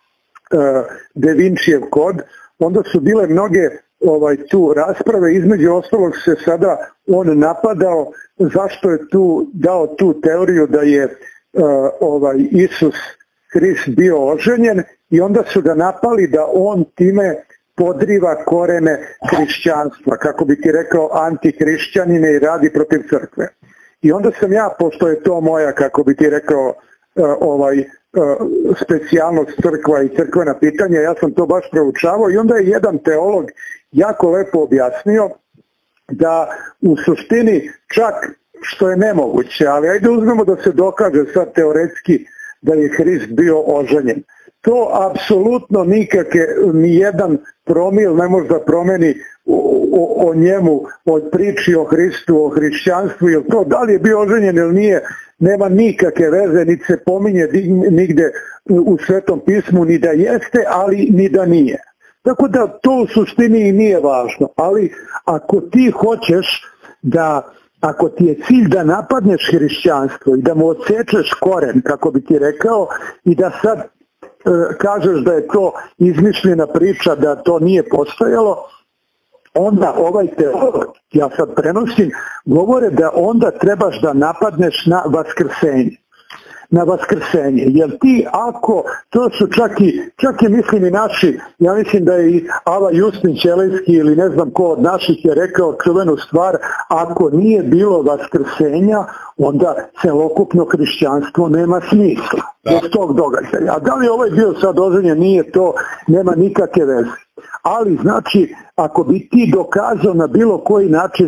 Da Vincijev kod, onda su bile mnoge ovaj, tu rasprave, između ostalog se sada on napadao zašto je tu dao tu teoriju da je uh, ovaj, Isus Hrist bio oženjen, i onda su ga napali da on time podriva korene hrišćanstva, kako bi ti rekao antihrišćanine, i radi protiv crkve. I onda sam ja, pošto je to moja, kako bi ti rekao, uh, ovaj, specijalnost crkva i crkvena pitanja, ja sam to baš proučavao, i onda je jedan teolog jako lepo objasnio da u suštini čak što je nemoguće, ali ajde uzmemo da se dokaže sad teoretski da je Hrist bio oženjen. To apsolutno nikake, ni jedan promil ne može da promeni o, o, o njemu, od priči o Hristu, o hrišćanstvu, ili to da li je bio oženjen ili nije, nema nikakve veze, niti se pominje nigde u Svetom pismu, ni da jeste, ali ni da nije. Tako da to u suštini i nije važno, ali ako ti hoćeš da, ako ti je cilj da napadneš hrišćanstvo i da mu odsečeš koren, kako bi ti rekao, i da sad e, kažeš da je to izmišljena priča, da to nije postojalo, onda ovaj teolog, ja sad prenosim, govore da onda trebaš da napadneš na vaskrsenje. Na vaskrsenje, jer ti ako, to su čak i, čak i mislim i naši, ja mislim da je i Ava Justin Ćelejski ili ne znam ko od naših je rekao čuvenu stvar, ako nije bilo vaskrsenja, onda celokupno hrišćanstvo nema smisla bez tog događaja. A da li ovaj bio sad oženjen, nije to, nema nikakve veze. Ali znači, ako bi ti dokazao na bilo koji način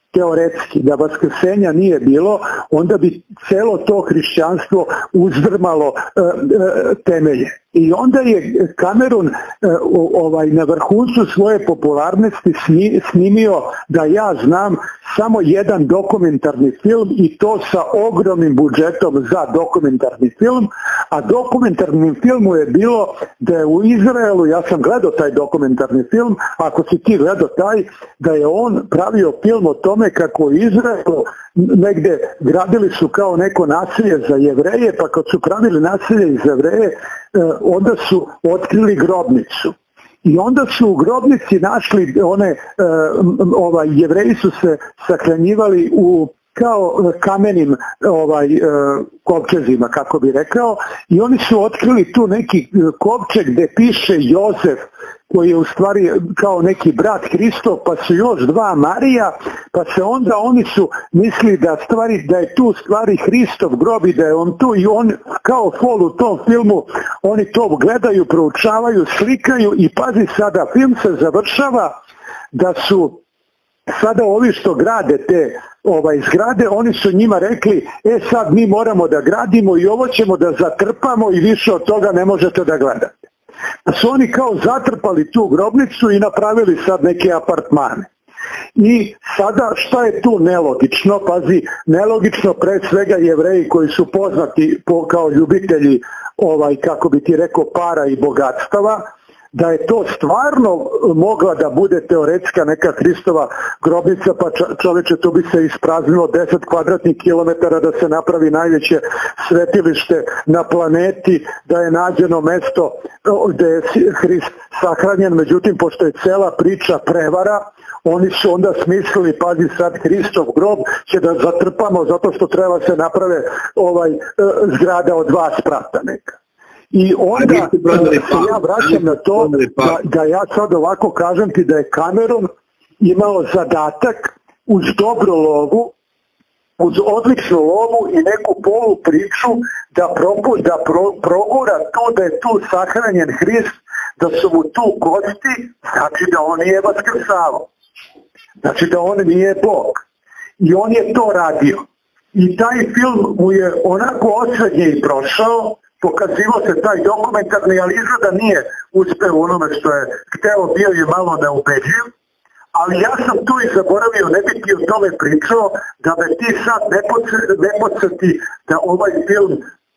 teoretski, da vaskrsenja nije bilo, onda bi celo to hrišćanstvo uzdrmalo e, e, temelje. I onda je Cameron e, ovaj, na vrhuncu svoje popularnosti sni, snimio, da ja znam, samo jedan dokumentarni film, i to sa ogromnim budžetom za dokumentarni film, a dokumentarnim filmu je bilo da je u Izraelu, ja sam gledao taj dokumentarni film, ako si ti gledao taj, da je on pravio film o tome kako u Izraelu negde gradili su kao neko naselje za Jevreje, pa kad su pravili naselje iz Jevreje, onda su otkrili grobnicu. I onda su u grobnici našli one, ovaj, Jevreji su se sahranjivali u kao kamenim ovaj, kovčezima, kako bi rekao, i oni su otkrili tu neki kovčeg gde piše Jozef, koji je u stvari kao neki brat Hristov, pa su još dva Marija, pa se onda oni su mislili da, stvari, da je tu stvari Hristov grob i da je on tu, i on kao fol u tom filmu, oni to gledaju, proučavaju, slikaju, i pazi sada, film se završava da su sada ovi što grade te ovaj, zgrade, oni su njima rekli, e sad mi moramo da gradimo i ovo ćemo da zatrpamo i više od toga ne možete da gledate. Da su oni kao zatrpali tu grobnicu i napravili sad neke apartmane. I sada šta je tu nelogično? Pazi, nelogično pre svega Jevreji koji su poznati po, kao ljubitelji, ovaj, kako bi ti rekao, para i bogatstava, da je to stvarno mogla da bude teoretska neka Hristova grobnica, pa čoveče, to bi se ispraznilo deset kvadratnih kilometara da se napravi najveće svetilište na planeti, da je nađeno mesto gde je Hrist sahranjen, međutim, pošto je cela priča prevara, oni su onda smislili, pazi sad, Hristov grob će da zatrpamo zato što treba se naprave ovaj, zgrada od dva sprata neka. I onda se ja vraćam na to da, da ja sad ovako kažem ti da je Cameron imao zadatak uz dobru lovu, uz odličnu lovu i neku polu priču da, probu, da pro, progura to da je tu sahranjen Hrist, da su mu tu kosti, znači da on nije vaskrsavao. Znači da on nije Bog. I on je to radio. I taj film mu je onako osrednje i prošao, pokazivo se taj dokumentarni, ali izgleda nije uspeo u onome što je hteo, bio je malo neubedljiv, ali ja sam tu i zaboravio, ne bi ti o tome pričao, da me ti sad ne podsjeti da ovaj film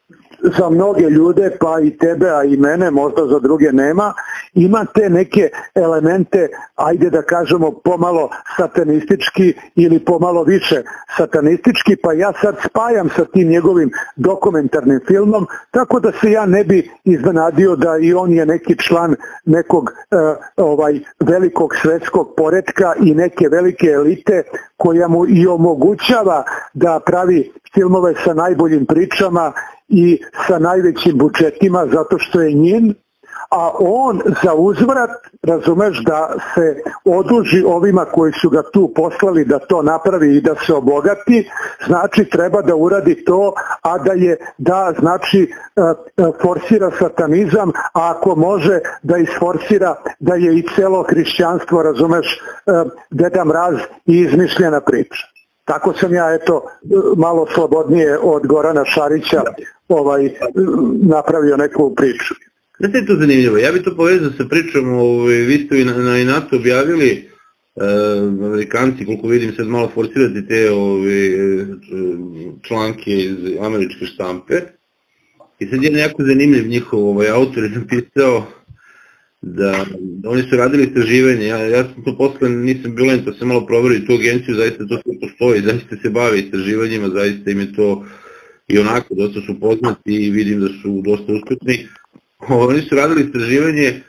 za mnoge ljude, pa i tebe, a i mene, možda za druge nema, ima te neke elemente, ajde da kažemo, pomalo satanistički ili pomalo više satanistički, pa ja sad spajam sa tim njegovim dokumentarnim filmom, tako da se ja ne bi iznenadio da i on je neki član nekog eh, ovaj velikog svetskog poretka i neke velike elite koja mu i omogućava da pravi filmove sa najboljim pričama i sa najvećim budžetima zato što je njen, a on za uzvrat, razumeš, da se oduži ovima koji su ga tu poslali da to napravi i da se obogati, znači treba da uradi to, a da je, da znači forsira satanizam, a ako može da isforsira da je i celo hrišćanstvo, razumeš, Deda Mraz i izmišljena priča. Tako sam ja, eto, malo slobodnije od Gorana Šarića ovaj, napravio neku priču. Znate je to zanimljivo, ja bih to povezao sa pričom, ovaj, vi ste na, na Inatu objavili, eh, Amerikanci, koliko vidim sad malo forsirati te ovaj, članke iz američke štampe, i sad je jako zanimljiv njihov ovaj, autor je napisao da, da oni su radili istraživanje, ja, ja sam to posle, nisam bilo to sam malo proverio tu agenciju, zaista to sve postoji, zaista se bave istraživanjima, zaista im je to i onako, dosta su poznati i vidim da su dosta usputni. Oni su radili istraživanje, e,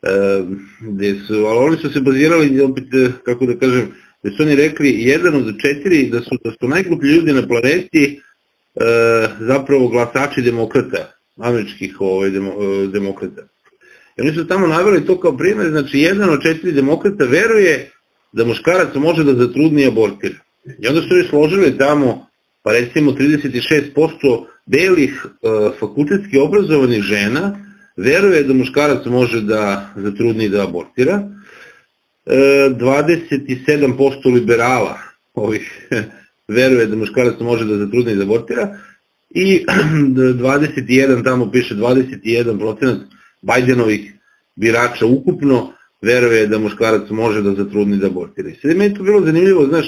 gde su, ali oni su se bazirali, opet, kako da kažem, gde su oni rekli, jedan od četiri, da su, da su najgluplji ljudi na planeti e, zapravo glasači demokrata, američkih ovaj, demo, demokrata. I oni su tamo naveli to kao primjer, znači jedan od četiri demokrata veruje da muškarac može da zatrudni i abortira. I onda su joj složili tamo, pa recimo trideset šest posto belih e, fakultetski obrazovanih žena veruje da muškarac može da zatrudni i da abortira, e, dvadeset sedam posto liberala ovih veruje da muškarac može da zatrudni i da abortira, i dvadeset jedan, tamo piše dvadeset jedan procenat Bajdenovih birača ukupno veruje da muškarac može da zatrudni i da abortira. I sad meni je to bilo zanimljivo, znaš,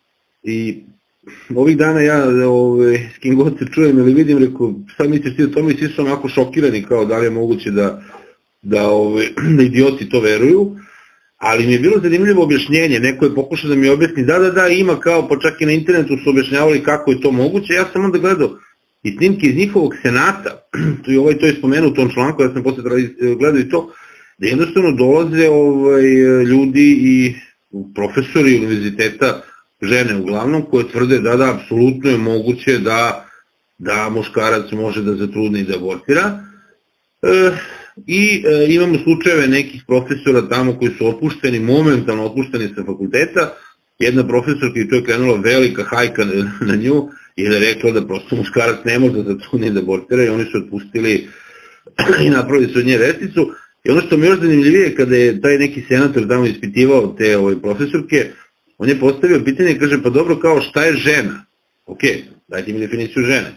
i ovih dana ja ove, s kim god se čujem ili vidim, rekao, šta misliš ti o tome, i svi su onako šokirani kao da li je moguće da, da, ove, da idioti to veruju, ali mi je bilo zanimljivo objašnjenje, neko je pokušao da mi objasni, da, da, da, ima kao, pa čak i na internetu su objašnjavali kako je to moguće, ja sam onda gledao i snimke iz njihovog senata, to je ovaj to je spomenuo u tom članku, ja sam posle gledao i to, da jednostavno dolaze ovaj, ljudi i profesori univerziteta, žene uglavnom, koje tvrde da, da, apsolutno je moguće da, da muškarac može da zatrudni i da abortira. E, I e, imamo slučajeve nekih profesora tamo koji su otpušteni, momentalno otpušteni sa fakulteta. Jedna profesorka, i to je krenula velika hajka na nju, je da rekla da prosto muškarac ne može da zatrudni i da abortira, i oni su otpustili i napravili su od nje vesticu. I ono što mi je još zanimljivije, kada je taj neki senator tamo ispitivao te ove profesorke, on je postavio pitanje i kaže, pa dobro, kao šta je žena? Ok, dajte mi definiciju žene.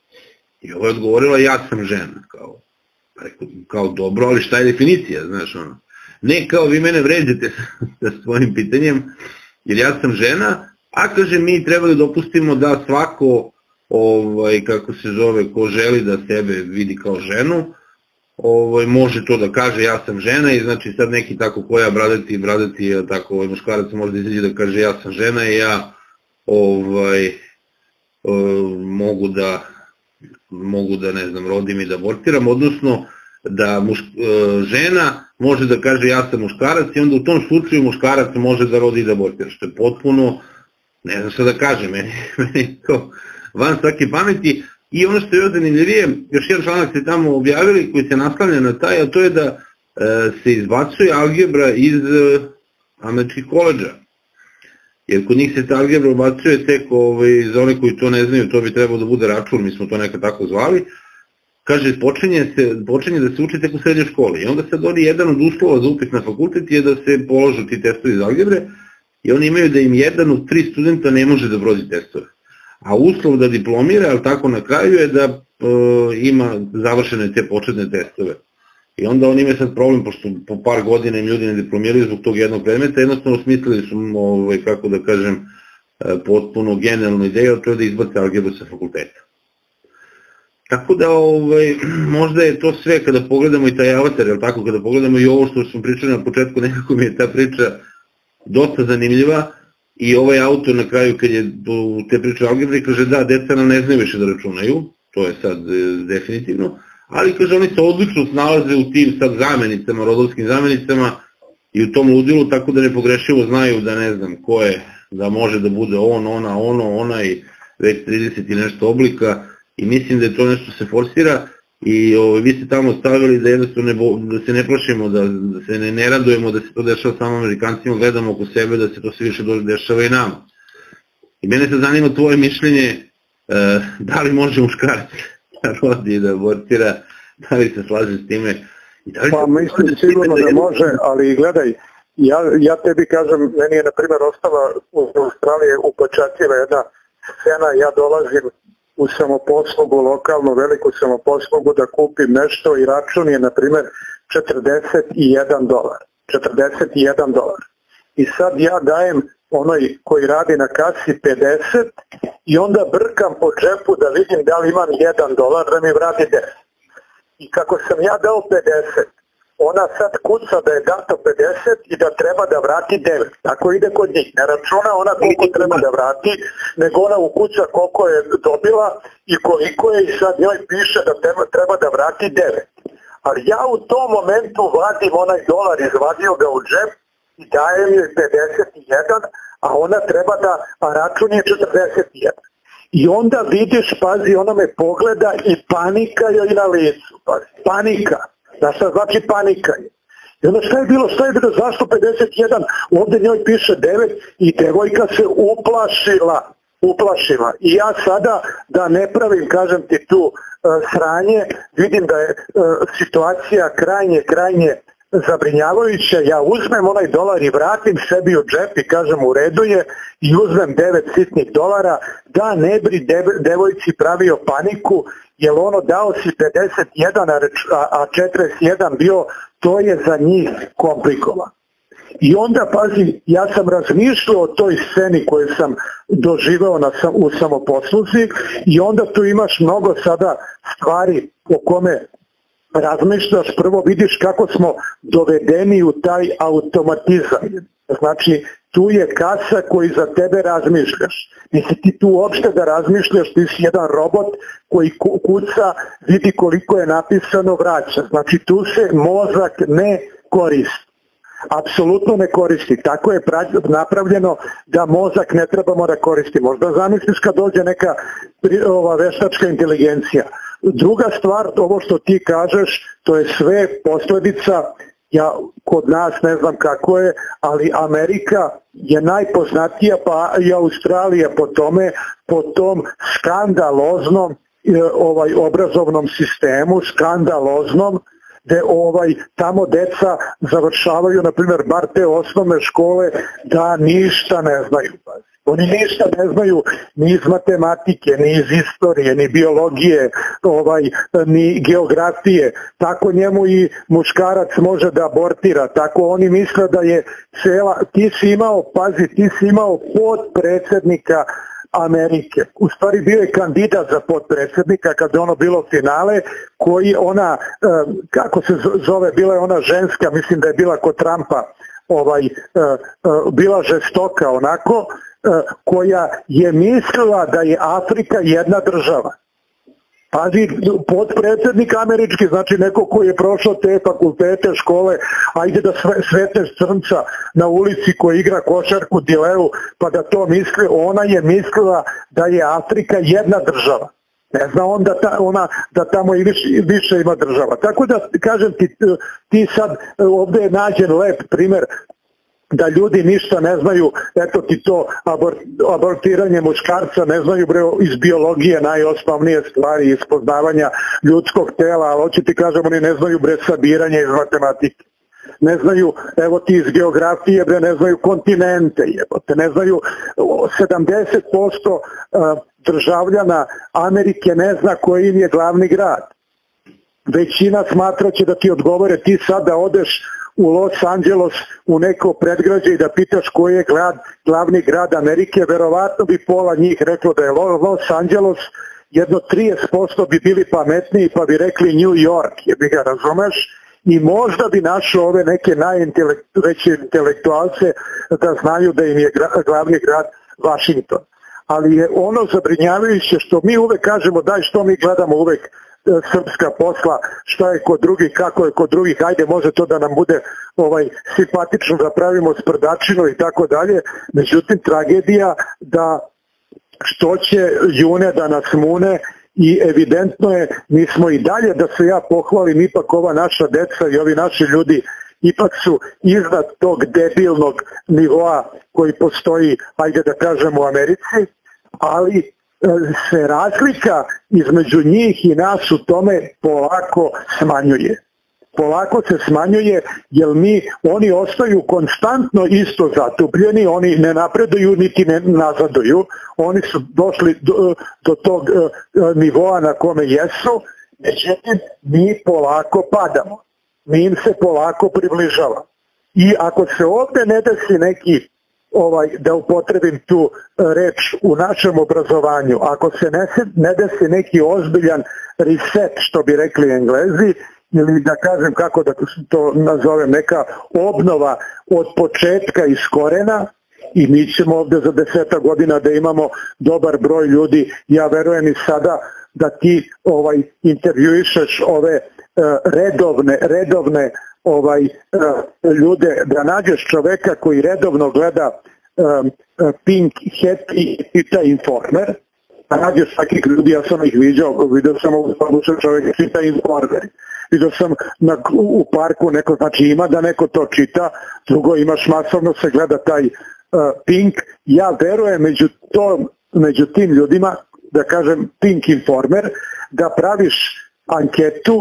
I ovo je odgovorila, ja sam žena. Kao, kao dobro, ali šta je definicija, znaš ono. Ne, kao vi mene vređate sa svojim pitanjem, jer ja sam žena, a kaže, mi treba da dopustimo da svako, ovaj, kako se zove, ko želi da sebe vidi kao ženu, Ovaj, može to da kaže, ja sam žena, i znači sad neki tako koja bradati, bradati, tako ovaj, muškarac može da izađe da kaže ja sam žena i ja ovaj, uh, mogu da mogu da, ne znam, rodim i da abortiram, odnosno da muš, uh, žena može da kaže ja sam muškarac, i onda u tom slučaju muškarac može da rodi i da abortira, što je potpuno, ne znam šta da kažem, meni, meni to van svake pameti. I ono što je još zanimljivije, još jedan članak ste tamo objavili koji se nastavlja na taj, a to je da e, se izbacuje algebra iz e, američkih koleđa. Jer kod njih se ta algebra ubacuje tek, ovaj, za one koji to ne znaju, to bi trebalo da bude račun, mi smo to nekad tako zvali. Kaže, počinje, se, počinje da se uči tek u srednjoj školi. I onda sad oni jedan od uslova za upis na fakultet je da se položu ti testovi iz algebre, i oni imaju da im jedan od tri studenta ne može da brodi testove. A uslov da diplomira, ali tako na kraju, je da e, ima završene te početne testove. I onda oni imaju sad problem, pošto po par godina im ljudi ne diplomiraju zbog tog jednog predmeta, jednostavno smislili su, ovaj, kako da kažem, e, potpuno genijalnu ideju, to je da izbace algebru sa fakulteta. Tako da, ovaj, možda je to sve, kada pogledamo i taj avatar, jel tako, kada pogledamo i ovo što smo pričali na početku, nekako mi je ta priča dosta zanimljiva. I ovaj autor na kraju, kad je u te priče o algebri, kaže da, deca nam ne znaju više da računaju, to je sad definitivno, ali kaže oni se odlično snalaze u tim sad zamenicama, rodovskim zamenicama i u tom ludilu, tako da nepogrešivo znaju da ne znam ko je, da može da bude on, ona, ono, ona i već trideset i nešto oblika, i mislim da je to nešto se forsira. I o, vi ste tamo stavili da jednostavno ne, da se ne plašimo, da, da se ne, ne radujemo da se to dešava samo Amerikancima, gledamo oko sebe da se to sve više dešava i nama. I mene se zanima tvoje mišljenje, e, da li može muškarac da rodi i da abortira, da li se slaže s time? Da li pa mislim sigurno da može, ali gledaj, ja, ja tebi kažem, meni je na primjer ostala u Australiji upečatljiva jedna scena, ja dolazim u samoposlugu, lokalnu veliku samoposlugu da kupim nešto i račun je na primjer četrdeset jedan dolar. četrdeset jedan dolar. I sad ja dajem onoj koji radi na kasi pedeset i onda brkam po džepu da vidim da li imam jedan dolar da mi vrati deset. I kako sam ja dao pedeset, ona sad kuca da je dato pedeset i da treba da vrati devet. Tako ide kod njih. Ne računa ona koliko treba da vrati, nego ona ukuca koliko je dobila i koliko je, i sad njoj piše da treba, treba da vrati devet. Ali ja u tom momentu vadim onaj dolar, izvadio ga u džep i dajem joj pedeset jedan, a ona treba da, a račun je četrdeset jedan. I onda vidiš, pazi, ona me pogleda i panika joj na licu. Pazi, panika. Da sad znači panika je. I onda šta je bilo, šta je bilo, zašto pedeset jedan, ovdje njoj piše devet i devojka se uplašila, uplašila. I ja sada da ne pravim, kažem ti tu, sranje, vidim da je situacija krajnje, krajnje zabrinjavajuće, ja uzmem onaj dolar i vratim sebi u džep i kažem u redu je i uzmem devet sitnih dolara da ne bi devojci pravio paniku, jer ono dao si pedeset jedan, a četrdeset jedan bio, to je za njih komplikovano. I onda, pazi, ja sam razmišljao o toj sceni koju sam doživeo na, u samoposluzi i onda tu imaš mnogo sada stvari o kome razmišljaš. Prvo vidiš kako smo dovedeni u taj automatizam. Znači, tu je kasa koji za tebe razmišljaš. Nisi ti tu uopšte da razmišljaš, ti si jedan robot koji kuca, vidi koliko je napisano, vraća. Znači, tu se mozak ne koristi. Apsolutno ne koristi. Tako je napravljeno da mozak ne trebamo da koristi. Možda zamisliš kad dođe neka ova veštačka inteligencija. Druga stvar, ovo što ti kažeš, to je sve posljedica, ja kod nas ne znam kako je, ali Amerika je najpoznatija, pa i Australija po tome, po tom skandaloznom ovaj, obrazovnom sistemu, skandaloznom, gde ovaj, tamo deca završavaju, na primjer, bar te osnovne škole, da ništa ne znaju. Oni ništa ne znaju ni iz matematike, ni iz istorije, ni biologije, ovaj, ni geografije. Tako njemu i muškarac može da abortira. Tako oni misle da je cela... Ti si imao, pazi, ti si imao potpredsednika Amerike. U stvari bio je kandidat za potpredsednika kad je ono bilo finale, koji ona, kako se zove, bila je ona ženska, mislim da je bila kod Trumpa, ovaj, bila žestoka onako, koja je mislila da je Afrika jedna država. Pazi, potpredsednik američki, znači neko koji je prošao te fakultete, škole, ajde da sveteš crnca na ulici koji igra košarku, dileu, pa da to misli, ona je mislila da je Afrika jedna država. Ne zna on da, ta, ona, da tamo i više, više ima država. Tako da, kažem ti, ti sad ovdje je nađen lep primer da ljudi ništa ne znaju, eto ti to abort, abortiranje muškarca, ne znaju bre, iz biologije najosnovnije stvari, iz poznavanja ljudskog tela, ali hoće ti kažem, oni ne znaju bre sabiranje iz matematike. Ne znaju, evo ti iz geografije, bre, ne znaju kontinente, jebote, ne znaju, sedamdeset posto državljana Amerike ne zna koji im je glavni grad. Većina smatra će da ti odgovore, ti sad da odeš u Los Angeles, u neko predgrađe i da pitaš koji je grad, glavni grad Amerike, verovatno bi pola njih reklo da je Los Angeles, jedno trideset posto bi bili pametniji pa bi rekli New York, jer bi ga razumeš, i možda bi našao ove neke najveće intelektualce da znaju da im je glavni grad Washington. Ali je ono zabrinjavajuće što mi uvek kažemo, daj što mi gledamo uvek srpska posla, šta je kod drugih, kako je kod drugih, ajde može to da nam bude ovaj simpatično da pravimo sprdačinu i tako dalje, međutim tragedija da što će june da nas mune i evidentno je, mi smo i dalje, da se ja pohvalim, ipak ova naša deca i ovi naši ljudi ipak su iznad tog debilnog nivoa koji postoji, ajde da kažem, u Americi, ali se razlika između njih i nas u tome polako smanjuje. Polako se smanjuje jer mi, oni ostaju konstantno isto zatupljeni, oni ne napreduju niti ne nazaduju, oni su došli do, do tog nivoa na kome jesu, međutim mi polako padamo, mi im se polako približava. I ako se ovdje ne desi neki, ovaj, da upotrebim tu reč u našem obrazovanju, ako se ne, ne desi neki ozbiljan reset, što bi rekli Englezi, ili da kažem kako da to nazovem, neka obnova od početka iz korena, i mi ćemo ovdje za deseta godina da imamo dobar broj ljudi, ja verujem i sada da ti ovaj, intervjuišeš ove uh, redovne, redovne ovaj, uh, ljude, da nađeš čoveka koji redovno gleda um, Pink, Happy i čita Informer, a nađeš takvih ljudi, ja sam ih viđao, vidio sam u slučaju čoveka čita Informer, vidio sam na, u parku neko, znači ima da neko to čita, drugo imaš masovno se gleda taj uh, Pink, ja verujem među, to, među tim ljudima, da kažem Pink Informer, da praviš anketu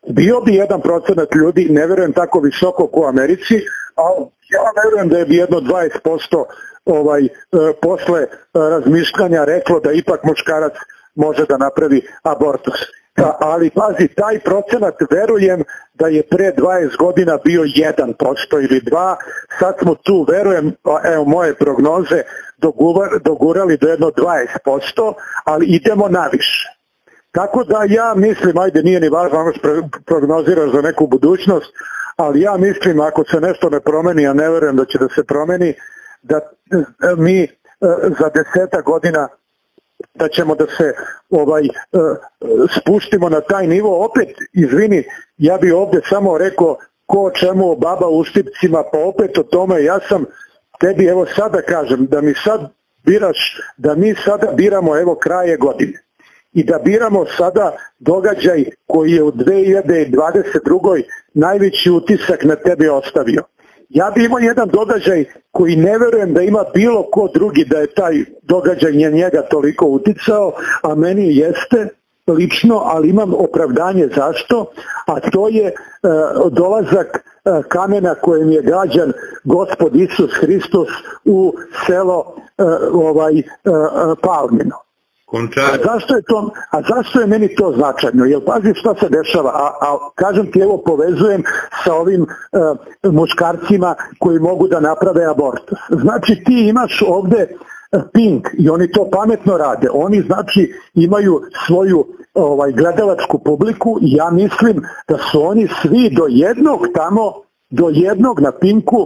Bio bi jedan procenat ljudi, ne verujem tako visoko kao u Americi, ali ja verujem da je bi jedno dvadeset posto ovaj, posle razmišljanja reklo da ipak muškarac može da napravi abortus. Ali pazi, taj procenat verujem da je pre dvadeset godina bio jedan posto ili dva, sad smo tu, verujem, evo moje prognoze, dogurali do jedno dvadeset posto, ali idemo naviše. Tako da ja mislim, ajde nije ni važno, ono prognoziraš za neku budućnost, ali ja mislim ako se nešto ne promeni, a ne verujem da će da se promeni, da mi za desetak godina da ćemo da se ovaj spuštimo na taj nivo. Opet, izvini, ja bi ovdje samo rekao ko čemu baba u štipcima, pa opet o tome ja sam tebi evo sada kažem da mi sad biraš, da mi sada biramo evo kraje godine i da biramo sada događaj koji je u dve hiljade dvadeset drugoj najveći utisak na tebe ostavio. Ja bi imao jedan događaj koji ne verujem da ima bilo ko drugi da je taj događaj njega toliko uticao, a meni jeste lično, ali imam opravdanje zašto, a to je e, dolazak e, kamena kojim je gađan Gospod Isus Hristos u selo e, ovaj, e, Palmino. A zašto, je to, a zašto je meni to značajno? Jer pazi šta se dešava, a, a kažem ti evo povezujem sa ovim e, muškarcima koji mogu da naprave abortus. Znači ti imaš ovde Pink i oni to pametno rade, oni znači imaju svoju ovaj, gledalačku publiku i ja mislim da su oni svi do jednog tamo, do jednog na Pinku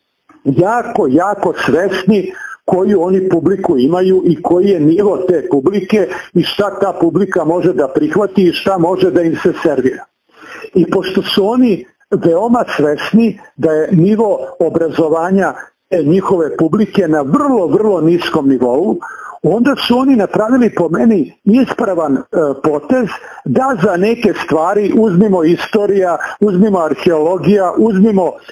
jako, jako svesni koju oni publiku imaju i koji je nivo te publike i šta ta publika može da prihvati i šta može da im se servira. I pošto su oni veoma svesni da je nivo obrazovanja njihove publike na vrlo, vrlo niskom nivou, onda su oni napravili po meni ispravan e, potez da za neke stvari uzmimo istorija, uzmimo arheologija, uzmimo e,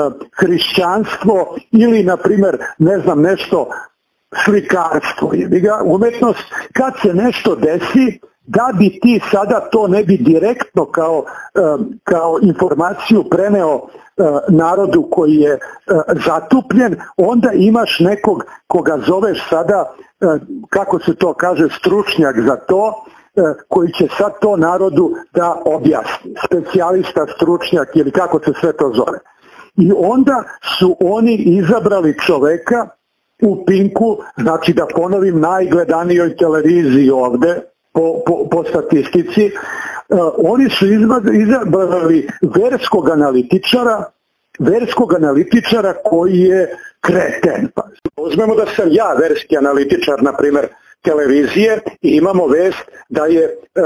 hrišćanstvo ili na primjer ne znam nešto slikarstvo, umetnost, kad se nešto desi da bi ti sada to ne bi direktno kao, e, kao informaciju preneo narodu koji je zatupljen, onda imaš nekog koga zoveš sada, kako se to kaže, stručnjak za to, koji će sad to narodu da objasni. Specijalista, stručnjak ili kako se sve to zove. I onda su oni izabrali čoveka u Pinku, znači da ponovim najgledanijoj televiziji ovde, po, po, po statistici, Uh, oni su izabrali verskog analitičara, verskog analitičara koji je kreten. Uzmemo da sam ja verski analitičar, na primjer, televizije i imamo vest da je uh,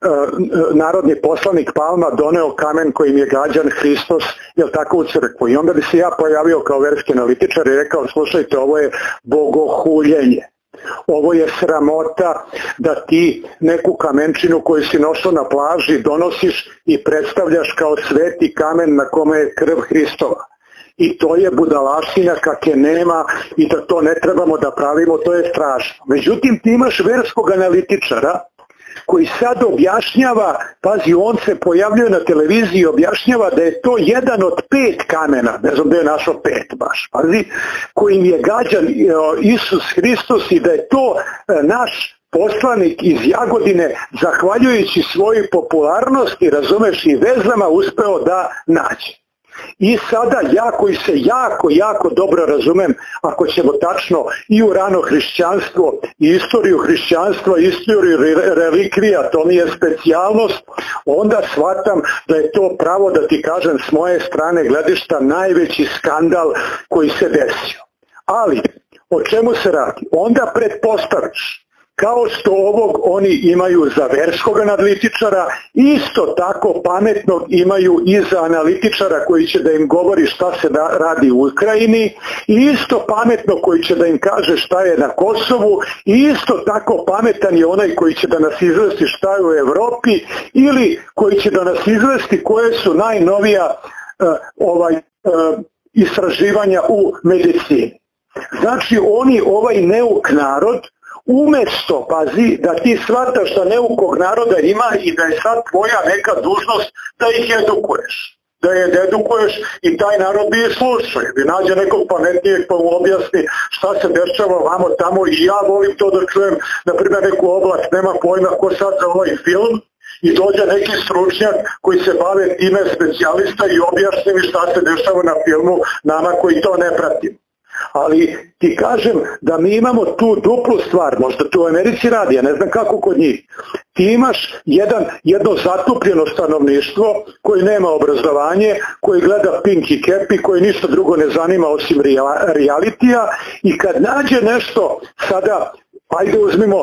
uh, narodni poslanik Palma doneo kamen kojim je gađan Hristos, jel tako, u crkvu. I onda bi se ja pojavio kao verski analitičar i rekao, slušajte, ovo je bogohuljenje. Ovo je sramota da ti neku kamenčinu koju si nosio na plaži donosiš i predstavljaš kao sveti kamen na kome je krv Hristova. I to je budalaština kakve nema i da to ne trebamo da pravimo, to je strašno. Međutim, ti imaš verskog analitičara koji sad objašnjava, pazi, on se pojavljuje na televiziji i objašnjava da je to jedan od pet kamena, ne znam da je našo pet baš, pazi, kojim je gađan Isus Hristos i da je to naš poslanik iz Jagodine, zahvaljujući svojoj popularnosti, razumeš, i vezama, uspeo da nađe. I sada ja koji se jako, jako dobro razumem, ako ćemo tačno i u rano hrišćanstvo, i istoriju hrišćanstva, istoriju relikvija, to mi je specijalnost, onda shvatam da je to pravo, da ti kažem, s moje strane gledišta najveći skandal koji se desio. Ali, o čemu se radi? Onda pretpostaviš, kao što ovog oni imaju za verskog analitičara, isto tako pametnog imaju i za analitičara koji će da im govori šta se radi u Ukrajini, i isto pametno koji će da im kaže šta je na Kosovu, i isto tako pametan je onaj koji će da nas izvesti šta je u Evropi, ili koji će da nas izvesti koje su najnovija uh, ovaj, uh, istraživanja u medicini. Znači oni, ovaj neuk narod, umesto, pazi, da ti shvataš da neukog naroda ima i da je sad tvoja neka dužnost da ih edukuješ. Da je edukuješ i taj narod bi je slušao, bi nađe nekog pametnijeg pa mu objasni šta se dešava vamo tamo i ja volim to da čujem, na primjer neku oblast, nema pojma ko sad za ovaj film i dođe neki stručnjak koji se bave time specijalista i objasni mi šta se dešava na filmu nama koji to ne pratimo. Ali ti kažem da mi imamo tu duplu stvar, možda to u Americi radi, ja ne znam kako kod njih. Ti imaš jedan, jedno zatupljeno stanovništvo koji nema obrazovanje, koji gleda Pink i Kepi, koji ništa drugo ne zanima osim realitija i kad nađe nešto sada, ajde uzmimo,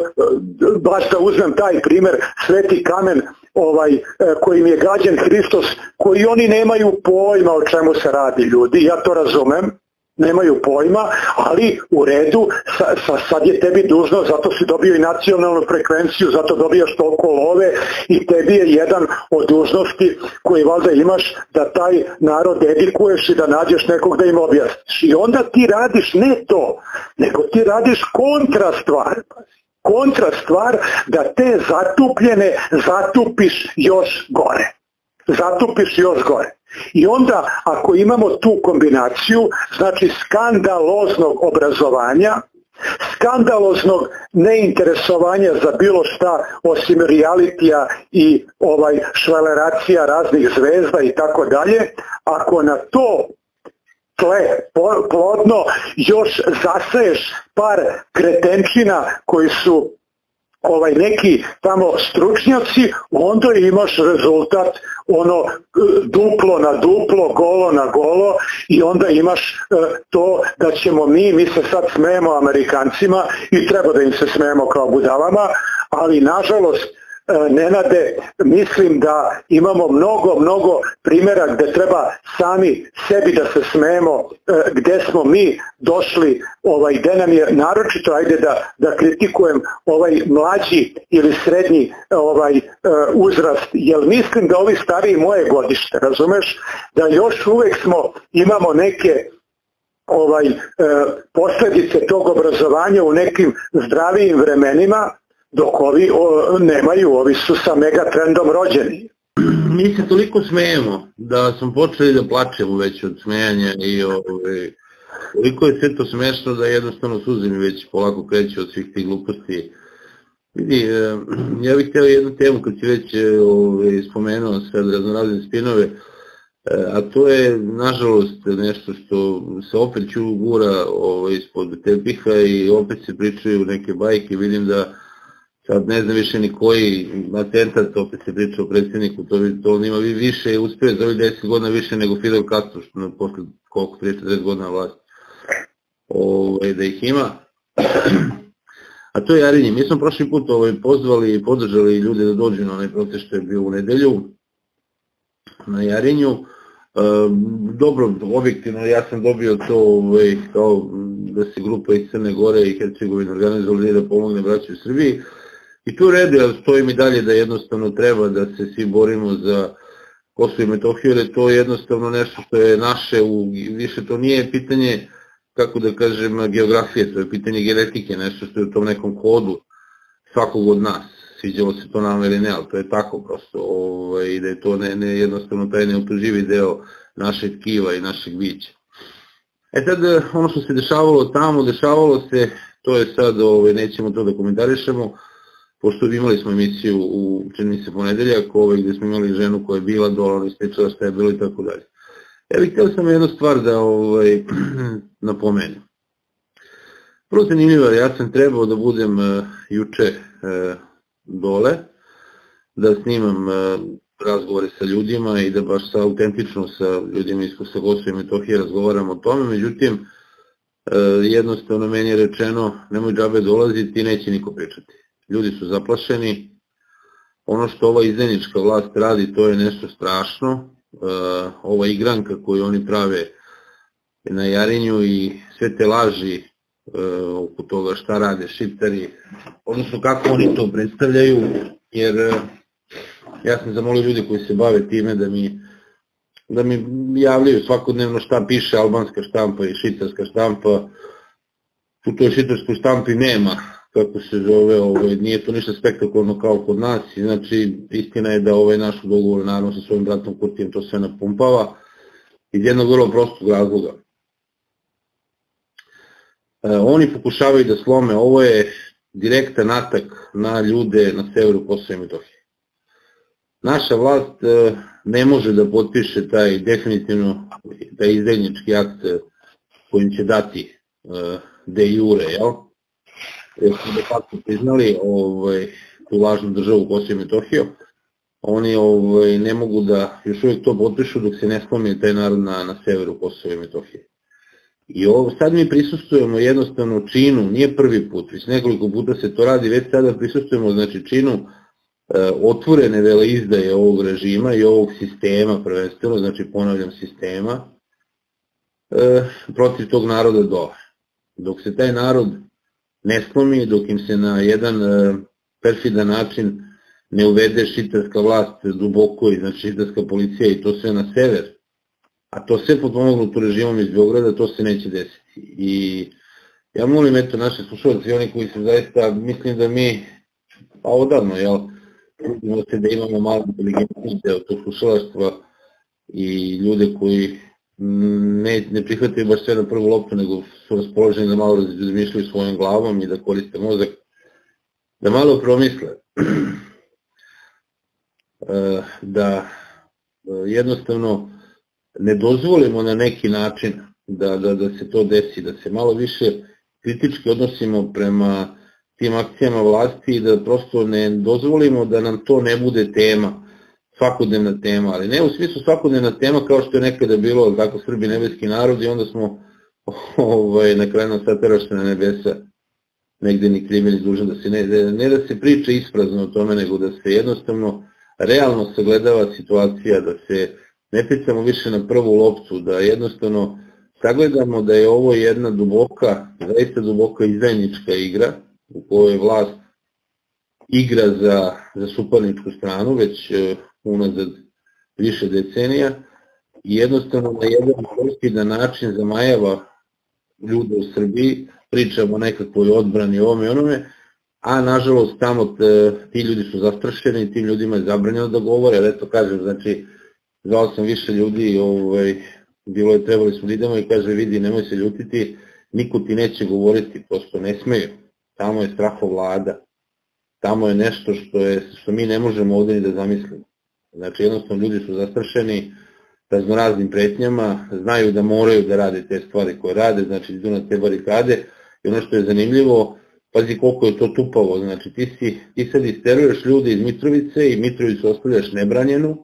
baš da uzmem taj primer, Sveti kamen ovaj, kojim je gađen Hristos, koji oni nemaju pojma o čemu se radi ljudi, ja to razumem. Nemaju pojma, ali u redu, sad je tebi dužno, zato si dobio i nacionalnu frekvenciju, zato dobijaš toliko love i tebi je jedan od dužnosti koji valjda imaš da taj narod edukuješ i da nađeš nekog da im objasniš. I onda ti radiš ne to, nego ti radiš kontra stvar. Kontra stvar da te zatupljene zatupiš još gore. Zatupiš još gore. I onda ako imamo tu kombinaciju, znači skandaloznog obrazovanja, skandaloznog neinteresovanja za bilo šta osim realitija i ovaj švaleracija raznih zvezda i tako dalje, ako na to tle plodno još zaseješ par kretenčina koji su ovaj neki tamo stručnjaci, onda imaš rezultat ono duplo na duplo, golo na golo i onda imaš to da ćemo mi, mi se sad smejemo Amerikancima i treba da im se smejemo kao budalama, ali nažalost Nenade, mislim da imamo mnogo, mnogo primjera gde treba sami sebi da se smejemo, gde smo mi došli, ovaj, gde nam je naročito, ajde da, da kritikujem ovaj mlađi ili srednji ovaj, uzrast, jer mislim da ovi stariji moje godište, razumeš, da još uvek smo, imamo neke ovaj, posljedice tog obrazovanja u nekim zdravijim vremenima, dok ovi o, nemaju, ovi su sa megatrendom rođeni. Mi se toliko smejemo da smo počeli da plačemo već od smejanja i ove, toliko je sve to smešno da jednostavno suze mi već polako kreće od svih tih gluposti. Vidi, ja bih htio jednu temu kad si već ove, spomenuo sad raznorazne spinove, a to je nažalost nešto što se opet ću gura ove, ispod tepiha i opet se pričaju neke bajke, vidim da sad ne znam više ni koji atentat, opet se priča o predsjedniku, to, to nima više, uspio za ovih deset godina više nego Fidel Castro, što posle koliko trideset četrdeset godina vlast ovaj, da ih ima. A to je Jarinje. Mi smo prošli put ovaj, pozvali i podržali ljude da dođu na onaj protest što je bio u nedelju na Jarinju. E, dobro, objektivno, ja sam dobio to ovaj, kao da se grupa iz Crne Gore i Hercegovine organizovali da pomogne braći u Srbiji. I tu redu, ja stojim i dalje da jednostavno treba da se svi borimo za Kosovo i Metohiju, jer je to jednostavno nešto što je naše, u, više to nije pitanje, kako da kažem, geografije, to je pitanje genetike, nešto što je u tom nekom kodu svakog od nas, sviđalo se to nama ili ne, ali to je tako prosto, ovaj, i da je to ne, ne, jednostavno taj neutuživi deo našeg tkiva i našeg bića. E sad, ono što se dešavalo tamo, dešavalo se, to je sad, ovaj, nećemo to da komentarišemo, pošto imali smo emisiju u, čini se, ponedeljak, ovaj, gde smo imali ženu koja je bila dole, ona ispričala šta je bilo i tako dalje. Ja bih htio sam jednu stvar da ovaj, napomenem. Prvo zanimljivo, ja sam trebao da budem uh, juče uh, dole, da snimam uh, razgovore sa ljudima i da baš sa, autentično sa ljudima iz Kosova i Metohije razgovaram o tome, međutim, uh, jednostavno meni je rečeno, nemoj džabe dolaziti, neće niko pričati. Ljudi su zaplašeni, ono što ova izdajnička vlast radi, to je nešto strašno, uh, ova igranka koju oni prave na Jarinju i sve te laži uh, oko toga šta rade šiptari, odnosno kako oni to predstavljaju, jer uh, ja sam zamolio ljudi koji se bave time da mi, da mi javljaju svakodnevno šta piše albanska štampa i švicarska štampa. U toj švicarskoj štampi nema kako se zove, ovaj, nije to ništa spektakularno kao kod nas, i znači istina je da ovaj naš dogovor, naravno sa svojim bratom Kurtijem, to sve napumpava, iz jednog vrlo prostog razloga. E, oni pokušavaju da slome, ovo je direktan atak na ljude na severu Kosova i Metohije. Naša vlast e, ne može da potpiše taj definitivno, taj izdajnički akt kojim će dati e, de jure, jel? Jer su de facto priznali ovaj, tu lažnu državu Kosovo i Metohiju, oni ovaj, ne mogu da još uvijek to potpišu dok se ne slomi taj narod na, na severu Kosova i Metohije. I ovo, sad mi prisustujemo jednostavno činu, nije prvi put, već nekoliko puta se to radi, već sada prisustujemo znači, činu e, otvorene veleizdaje ovog režima i ovog sistema prvenstveno, znači ponavljam sistema, e, protiv tog naroda dole. Dok se taj narod ne slomi, dok im se na jedan e, perfidan način ne uvede šiptarska vlast duboko, i znači šiptarska policija i to sve na sever, a to sve potpomognuto režimom iz Beograda, to se neće desiti. I ja molim eto naše slušalce i oni koji se zaista, mislim da mi, pa odavno, jel, trudimo se da imamo malo inteligentnije od tog slušalaštva i ljude koji ne, ne prihvataju baš sve na prvu loptu, nego su raspoloženi da malo razmišljaju svojom glavom i da koriste mozak, da malo promisle, da jednostavno ne dozvolimo na neki način da, da, da se to desi, da se malo više kritički odnosimo prema tim akcijama vlasti i da prosto ne dozvolimo da nam to ne bude tema, svakodnevna tema, ali ne u smislu svakodnevna tema kao što je nekada bilo, tako Srbi nebeski narod, i onda smo ovaj, na kraju nam sateraš na nebesa, negde ni kriv ni dužan, da se ne, ne da se priča isprazno o tome, nego da se jednostavno realno sagledava situacija, da se ne picamo više na prvu loptu, da jednostavno sagledamo da je ovo jedna duboka, zaista duboka izdajnička igra, u kojoj vlast igra za, za suparničku stranu, već unazad više decenija, i jednostavno na jedan perfidan način zamajava ljude u Srbiji, pričamo o nekakvoj odbrani ovome i onome, a nažalost tamo ti ljudi su zastrašeni, tim ljudima je zabranjeno da govore, ali eto kažem, znači, zvao sam više ljudi, ovaj, bilo je, trebali smo da idemo i kaže, vidi, nemoj se ljutiti, niko ti neće govoriti, prosto ne smeju, tamo je strahovlada, tamo je nešto što, je, što mi ne možemo ovdje ni da zamislimo. Znači jednostavno ljudi su zastrašeni raznoraznim pretnjama, znaju da moraju da rade te stvari koje rade, znači idu na te barikade, i ono što je zanimljivo, pazi koliko je to tupavo, znači ti, si, ti sad isteruješ ljude iz Mitrovice i Mitrovicu ostavljaš nebranjenu,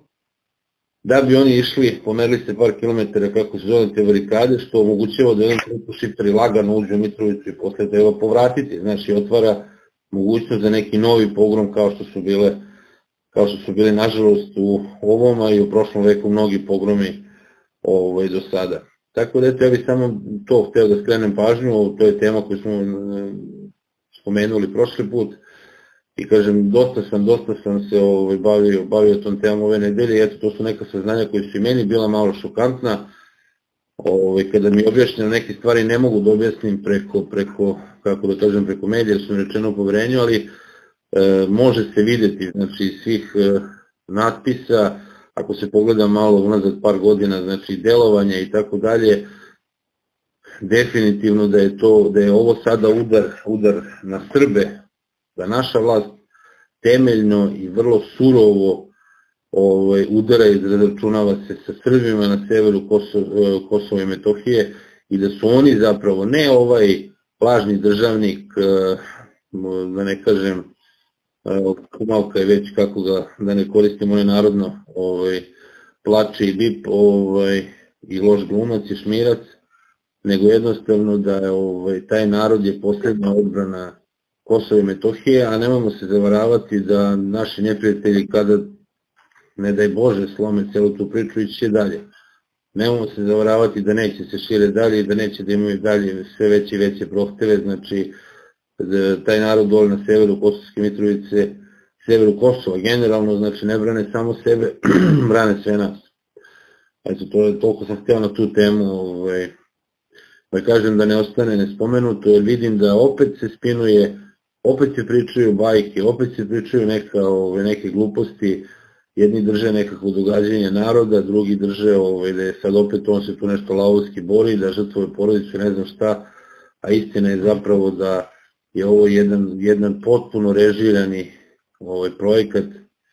da bi oni išli, pomerili se par kilometara kako se zove te barikade, što omogućava da jedan trenutku šiptari lagano uđu u Mitrovicu i posle treba povratiti, znači otvara mogućnost za neki novi pogrom kao što su bile, kao što su bili nažalost u ovom, a i u prošlom veku mnogi pogromi ovaj, do sada. Tako da eto, ja bih samo to hteo da skrenem pažnju, to je tema koju smo spomenuli prošli put, i kažem, dosta sam, dosta sam se ovaj, bavio, bavio tom temom ove nedelje, i eto, to su neka saznanja koji su i meni bila malo šokantna, ovaj, kada mi objašnjeno neke stvari ne mogu da objasnim preko, preko, kako da kažem, preko medija, su mi rečeno u poverenju, ali e, može se videti, znači, svih e, natpisa, ako se pogleda malo unazad par godina, znači, delovanja i tako dalje, definitivno da je to, da je ovo sada udar, udar na Srbe, da naša vlast temeljno i vrlo surovo ovaj, udara i izračunava se sa Srbima na severu Kosova, Kosova i Metohije, i da su oni zapravo ne ovaj lažni državnik, da ne kažem, kumalka je već kako ga, da ne koristimo one narodno, ovaj, plače i bip, ovaj, i loš glumac i šmirac, nego jednostavno da je ovaj, taj narod je posljedna odbrana Kosova i Metohije, a nemamo se zavaravati da naši neprijatelji kada, ne daj Bože, slome celu tu priču, ići će dalje. Nemamo se zavaravati da neće se šire dalje i da neće da imaju dalje sve veće i veće prohteve, znači taj narod dole na severu Kosovske Mitrovice, severu Kosova generalno, znači ne brane samo sebe, brane sve nas. Eto, to je, toliko sam htio na tu temu, ovaj, da kažem da ne ostane nespomenuto, jer vidim da opet se spinuje opet se pričaju bajke, opet se pričaju neka, ove, neke gluposti, jedni drže nekako događanje naroda, drugi drže ove, da je sad opet on se tu nešto lavovski bori, da žrtvuje porodicu, ne znam šta, a istina je zapravo da je ovo jedan, jedan potpuno režirani ovaj, projekat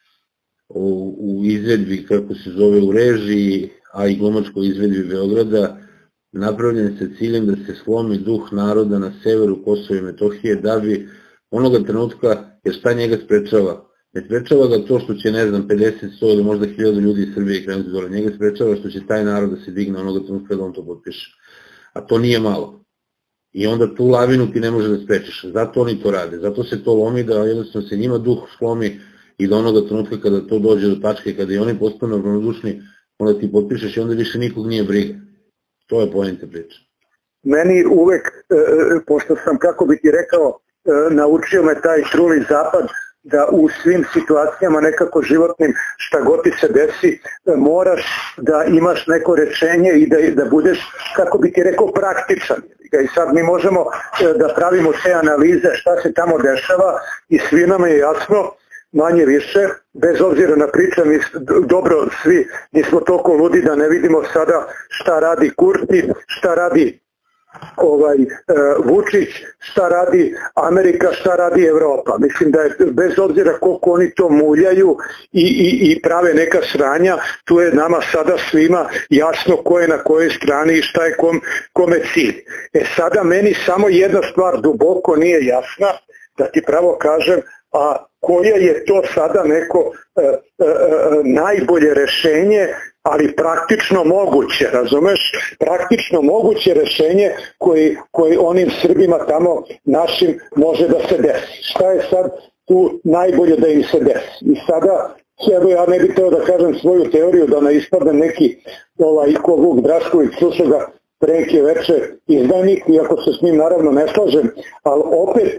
u, u izvedbi, kako se zove, u režiji, a i glumačkoj izvedbi Beograda, napravljen sa ciljem da se slomi duh naroda na severu Kosova i Metohije, da bi onoga trenutka, jer šta njega sprečava? Ne sprečava ga to što će, ne znam, pedeset, sto ili možda hiljada ljudi iz Srbije krenuti dole, njega sprečava što će taj narod da se digne onoga trenutka da on to potpiše. A to nije malo. I onda tu lavinu ti ne može da sprečiš, zato oni to rade, zato se to lomi, da jednostavno se njima duh slomi i da onoga trenutka kada to dođe do tačke, kada i oni postanu ravnodušni, onda ti potpišeš i onda više nikog nije briga. To je poenta priče. Meni uvek, pošto sam, kako bi ti rekao, naučio me taj truli zapad, da u svim situacijama nekako životnim, šta god ti se desi, moraš da imaš neko rešenje i da, da budeš, kako bi ti rekao, praktičan. I sad mi možemo da pravimo te analize šta se tamo dešava i svi nam je jasno, manje više, bez obzira na priča, mi dobro svi nismo toliko ludi da ne vidimo sada šta radi Kurti, šta radi ovaj, e, Vučić, šta radi Amerika, šta radi Evropa. Mislim da je bez obzira koliko oni to muljaju i, i, i prave neka sranja, tu je nama sada svima jasno ko je na kojoj strani i šta je kom, kome cilj. E sada meni samo jedna stvar duboko nije jasna, da ti pravo kažem, a koja je to sada neko e, e, najbolje rešenje, ali praktično moguće, razumeš? Praktično moguće rešenje koje, koje onim Srbima tamo našim može da se desi. Šta je sad tu najbolje da im se desi? I sada, evo ja ne bih teo da kažem svoju teoriju, da ne ispadne neki ovaj, ko Vuk Drašković, slušao ga preke veče izdajnik, iako se s njim naravno ne slažem, ali opet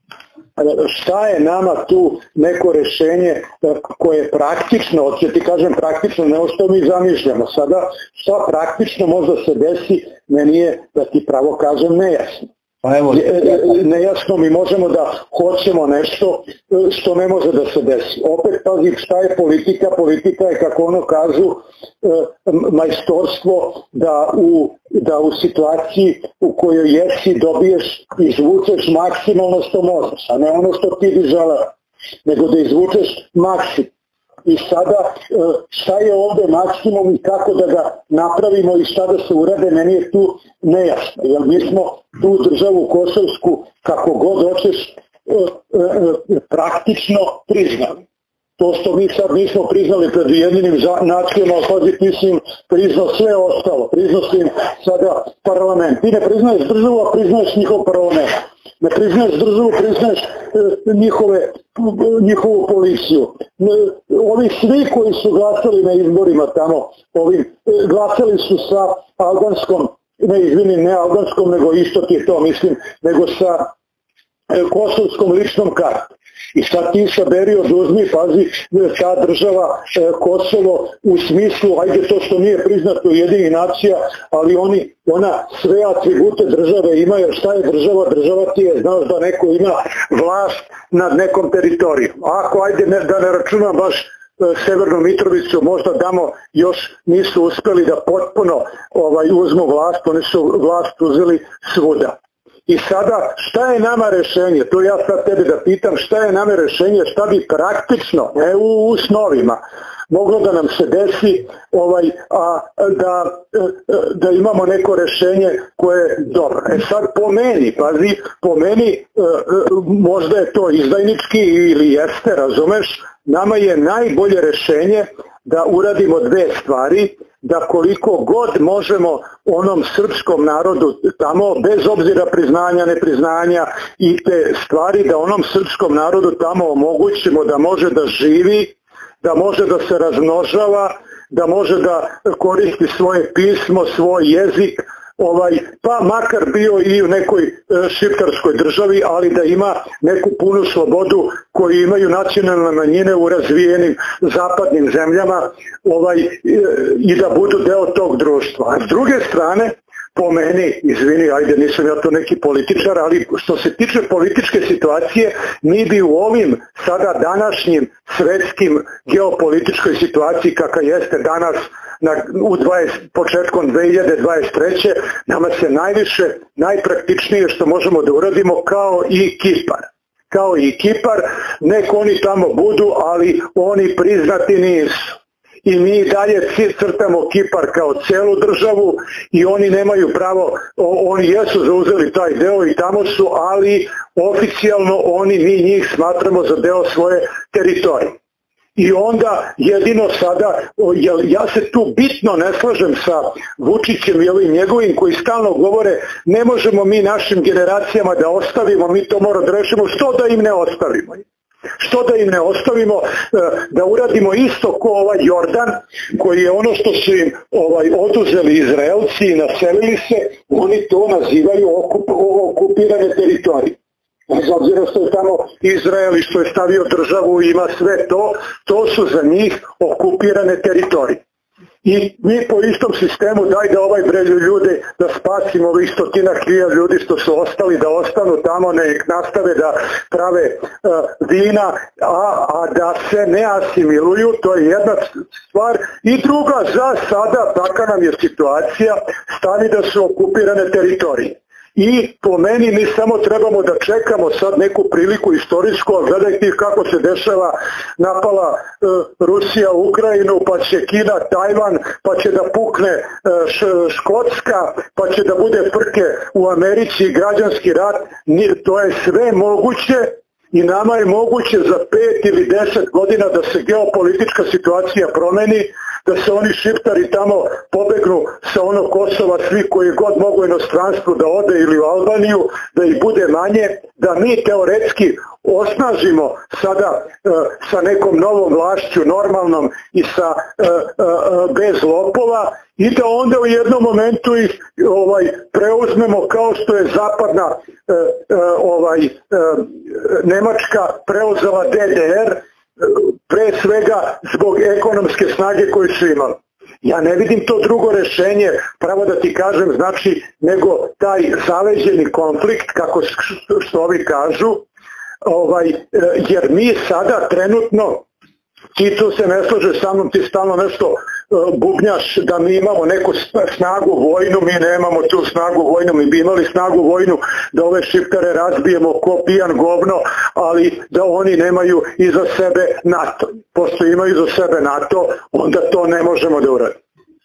šta je nama tu neko rešenje koje je praktično, hoće ti kažem praktično, ne ono što mi zamišljamo sada, šta praktično možda se desi, meni je, da ti pravo kažem, nejasno. Pa evo, nejasno, mi možemo da hoćemo nešto što ne može da se desi. Opet pazi šta je politika, politika je, kako ono kažu, majstorstvo da u, da u situaciji u kojoj jesi dobiješ, izvučeš maksimalno što možeš, a ne ono što ti bi želeo, nego da izvučeš maksimum. I sada šta je ovde maksimum i kako da ga napravimo i šta da se urade, meni je tu nejasno. Jer mi smo tu državu kosovsku, kako god hoćeš, praktično priznali. To što mi sad nismo priznali pred Ujedinjenim nacijama, ali mislim priznao sve ostalo. Priznao si im sada parlament. Ti ne priznaješ državu, a priznaješ njihov parlament. Ne priznaješ državu, priznaješ njihove, njihovu policiju. Ovi svi koji su glasali na izborima tamo, ovim, glasali su sa albanskom, ne izvinim, ne albanskom, nego isto ti je to, mislim, nego sa kosovskom ličnom kartom. I sad ti saberi, oduzmi, pazi, ta država Kosovo u smislu, ajde to što nije priznato Ujedinjenih nacija, ali oni, ona sve atribute države imaju. Šta je država? Država ti je, znaš da neko ima vlast nad nekom teritorijom. Ako ajde ne, da ne računam baš Severnu Mitrovicu, možda damo još nisu uspeli da potpuno ovaj, uzmu vlast, oni su vlast uzeli svuda. I sada, šta je nama rešenje? To ja sad tebe da pitam, šta je nama rešenje, šta bi praktično, ne u, u snovima, moglo da nam se desi, ovaj, a da, da imamo neko rešenje koje je dobro. E sad po meni, pazi, po meni možda je to izdajnički ili jeste, razumeš, nama je najbolje rešenje da uradimo dve stvari, da koliko god možemo onom srpskom narodu tamo, bez obzira priznanja, nepriznanja i te stvari, da onom srpskom narodu tamo omogućimo da može da živi, da može da se razmnožava, da može da koristi svoje pismo, svoj jezik, ovaj, pa makar bio i u nekoj e, šiptarskoj državi, ali da ima neku punu slobodu koju imaju nacionalne manjine u razvijenim zapadnim zemljama, ovaj, e, i da budu deo tog društva. A s druge strane, po meni, izvini, ajde nisam ja to neki političar, ali što se tiče političke situacije, mi bi u ovim sada današnjim svetskim geopolitičkoj situaciji kakva jeste danas na, u dvadeset, početkom dve hiljade dvadeset treće. nama se najviše, najpraktičnije što možemo da uradimo kao i Kipar. Kao i Kipar, nek oni tamo budu, ali oni priznati nisu. I mi dalje crtamo Kipar kao celu državu i oni nemaju pravo, oni jesu zauzeli taj deo i tamo su, ali oficijalno oni, mi njih smatramo za deo svoje teritorije. I onda jedino sada, ja se tu bitno ne slažem sa Vučićem i ovim njegovim koji stalno govore ne možemo mi našim generacijama da ostavimo, mi to moramo da rešimo, što da im ne ostavimo? Što da im ne ostavimo, da uradimo isto ko ovaj Jordan, koji je ono što su im ovaj, oduzeli Izraelci i naselili se, oni to nazivaju okup, okupirane teritorije. Bez obzira što je tamo Izrael i što je stavio državu i ima sve to, to su za njih okupirane teritorije. I mi po istom sistemu daj da ovaj bre ljude, da spasimo ovih stotina hiljada ljudi što su ostali, da ostanu tamo, nek nastave da prave uh, vina, a, a da se ne asimiluju, to je jedna stvar. I druga, za sada, taka nam je situacija, stavi da su okupirane teritorije. I po meni mi samo trebamo da čekamo sad neku priliku istorijsku, a gledajte kako se dešava, napala e, Rusija Ukrajinu, pa će Kina Tajvan, pa će da pukne e, š, Škotska, pa će da bude frke u Americi, građanski rat, to je sve moguće i nama je moguće za pet ili deset godina da se geopolitička situacija promeni, da se oni šiptari tamo pobegnu sa ono Kosova, svi koji god mogu inostranstvu da ode ili u Albaniju, da ih bude manje, da mi teoretski osnažimo sada e, sa nekom novom vlašću, normalnom i sa e, e, bez lopova i da onda u jednom momentu ih ovaj, preuzmemo kao što je zapadna e, e, ovaj, e, Nemačka preuzela D D R, pre svega zbog ekonomske snage koju su imali. Ja ne vidim to drugo rešenje, pravo da ti kažem, znači, nego taj zaleđeni konflikt, kako što ovi kažu, ovaj, jer mi sada trenutno, ti tu se ne slaže sa mnom, ti stalno nešto bubnjaš da mi imamo neku snagu vojnu, mi nemamo tu snagu vojnu, mi bi imali snagu vojnu da ove šiptare razbijemo ko pijan govno, ali da oni nemaju iza sebe NATO. Pošto imaju iza sebe NATO, onda to ne možemo da uradimo.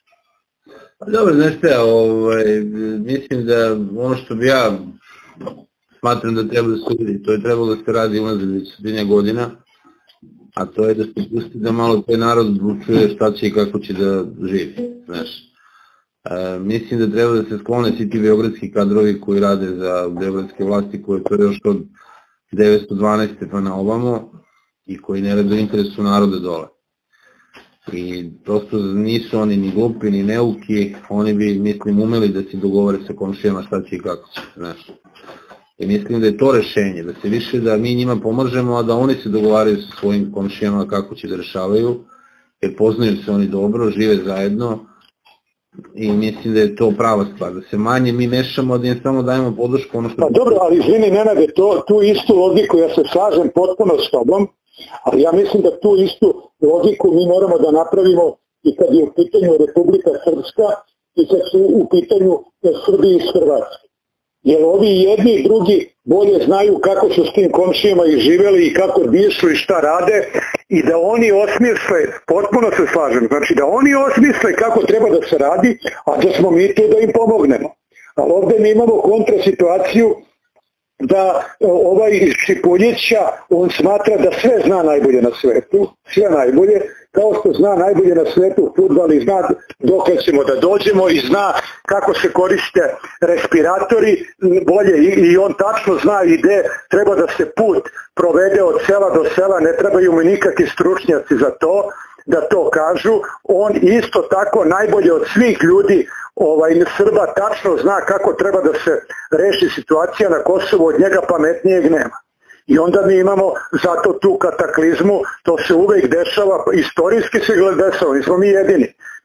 Dobro, znaš te, ovaj, mislim da ono što bi ja smatram da treba da se uradi, to je trebalo da se radi unazad desetina godina, a to je da se pusti da malo taj narod odlučuje šta će i kako će da živi, znaš. E, mislim da treba da se sklone svi ti beogradski kadrovi koji rade za beogradske vlasti, koje to je još od devetsto dvanaeste pa na ovamo i koji ne rade u interesu naroda dole. I prosto nisu oni ni glupi, ni neuki, oni bi, mislim, umeli da se dogovore sa komšijama šta će i kako će, znaš. I mislim da je to rešenje, da se više da mi njima pomažemo, a da oni se dogovaraju sa svojim komšijama kako će da rešavaju, jer poznaju se oni dobro, žive zajedno i mislim da je to prava stvar, da se manje mi mešamo, da im samo dajemo podršku ono što... Pa dobro, ali izvini Nenade, to, tu istu logiku ja se slažem potpuno s tobom, ali ja mislim da tu istu logiku mi moramo da napravimo i kad je u pitanju Republika Srpska i kad su u pitanju Srbije i Hrvatske. Jer ovi jedni i drugi bolje znaju kako su s tim komšijama i živeli i kako dišu i šta rade i da oni osmisle, potpuno se slažem, znači da oni osmisle kako treba da se radi, a da smo mi tu da im pomognemo. Ali ovde mi imamo kontrasituaciju da ovaj iz Šipuljića, on smatra da sve zna najbolje na svetu, sve najbolje, kao što zna najbolje na svetu fudbal i zna dokle ćemo da dođemo i zna kako se koriste respiratori bolje i on tačno zna i gde treba da se put provede od sela do sela, ne trebaju mu nikakvi stručnjaci za to, da to kažu. On isto tako najbolje od svih ljudi ovaj, Srba tačno zna kako treba da se reši situacija na Kosovu, od njega pametnijeg nema. I onda mi imamo zato tu kataklizmu, to se uvek dešava, istorijski se dešava, nismo mi jedini.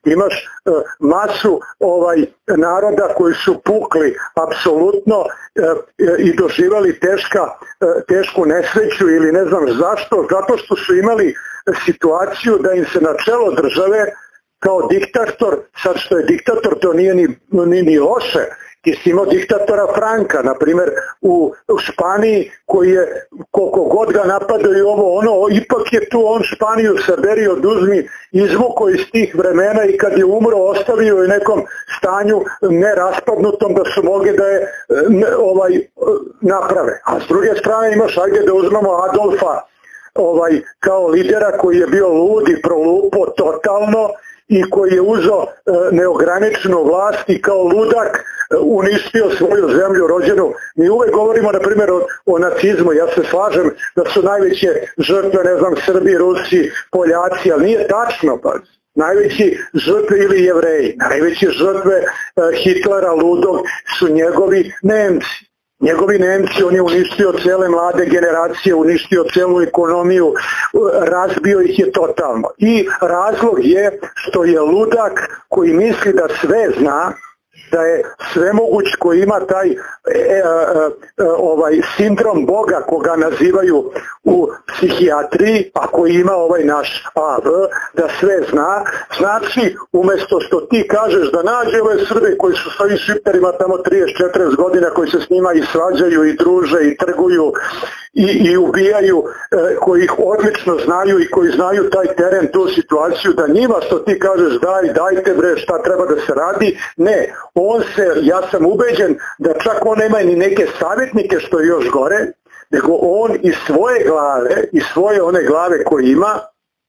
imaš masu ovaj naroda koji su pukli apsolutno i doživali teška, tešku nesreću ili ne znam zašto, zato što su imali situaciju da im se na čelo države kao diktator, sad što je diktator to nije ni, ni, ni loše, ti si imao diktatora Franka, na primjer u, u Španiji koji je koliko god ga napadaju ovo ono, ipak je tu on Španiju saberi, oduzmi, izvuko iz tih vremena i kad je umro ostavio je nekom stanju neraspadnutom da su mogli da je ovaj, naprave. A s druge strane imaš, ajde da uzmemo Adolfa ovaj, kao lidera koji je bio lud i prolupo totalno i koji je uzeo neograničenu vlast i kao ludak uništio svoju zemlju rođenu. Mi uvek govorimo na primjer o, o nacizmu, ja se slažem da su najveće žrtve, ne znam, Srbi, Rusi, Poljaci, ali nije tačno, pa najveći žrtve ili Jevreji, najveće žrtve Hitlera ludog su njegovi Nemci. Njegovi Nemci, on je uništio cele mlade generacije, uništio celu ekonomiju, razbio ih je totalno. I razlog je što je ludak koji misli da sve zna, da je svemoguć, koji ima taj e, e, e, ovaj sindrom Boga koga nazivaju u psihijatriji, a koji ima ovaj naš A V, da sve zna. Znači, umjesto što ti kažeš da nađe ove Srbe koji su s ovim šipterima tamo trideset četrdeset godina, koji se s njima i svađaju i druže i trguju i, i ubijaju, e, koji ih odlično znaju i koji znaju taj teren, tu situaciju, da njima što ti kažeš daj, dajte bre, šta treba da se radi, ne. On se, ja sam ubeđen da čak on nema ni neke savjetnike što je još gore, nego on iz svoje glave, iz svoje one glave koje ima,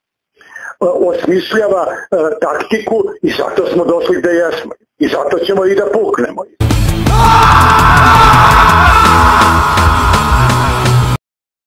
osmišljava uh, taktiku i zato smo došli gde jesmo. I zato ćemo i da puknemo.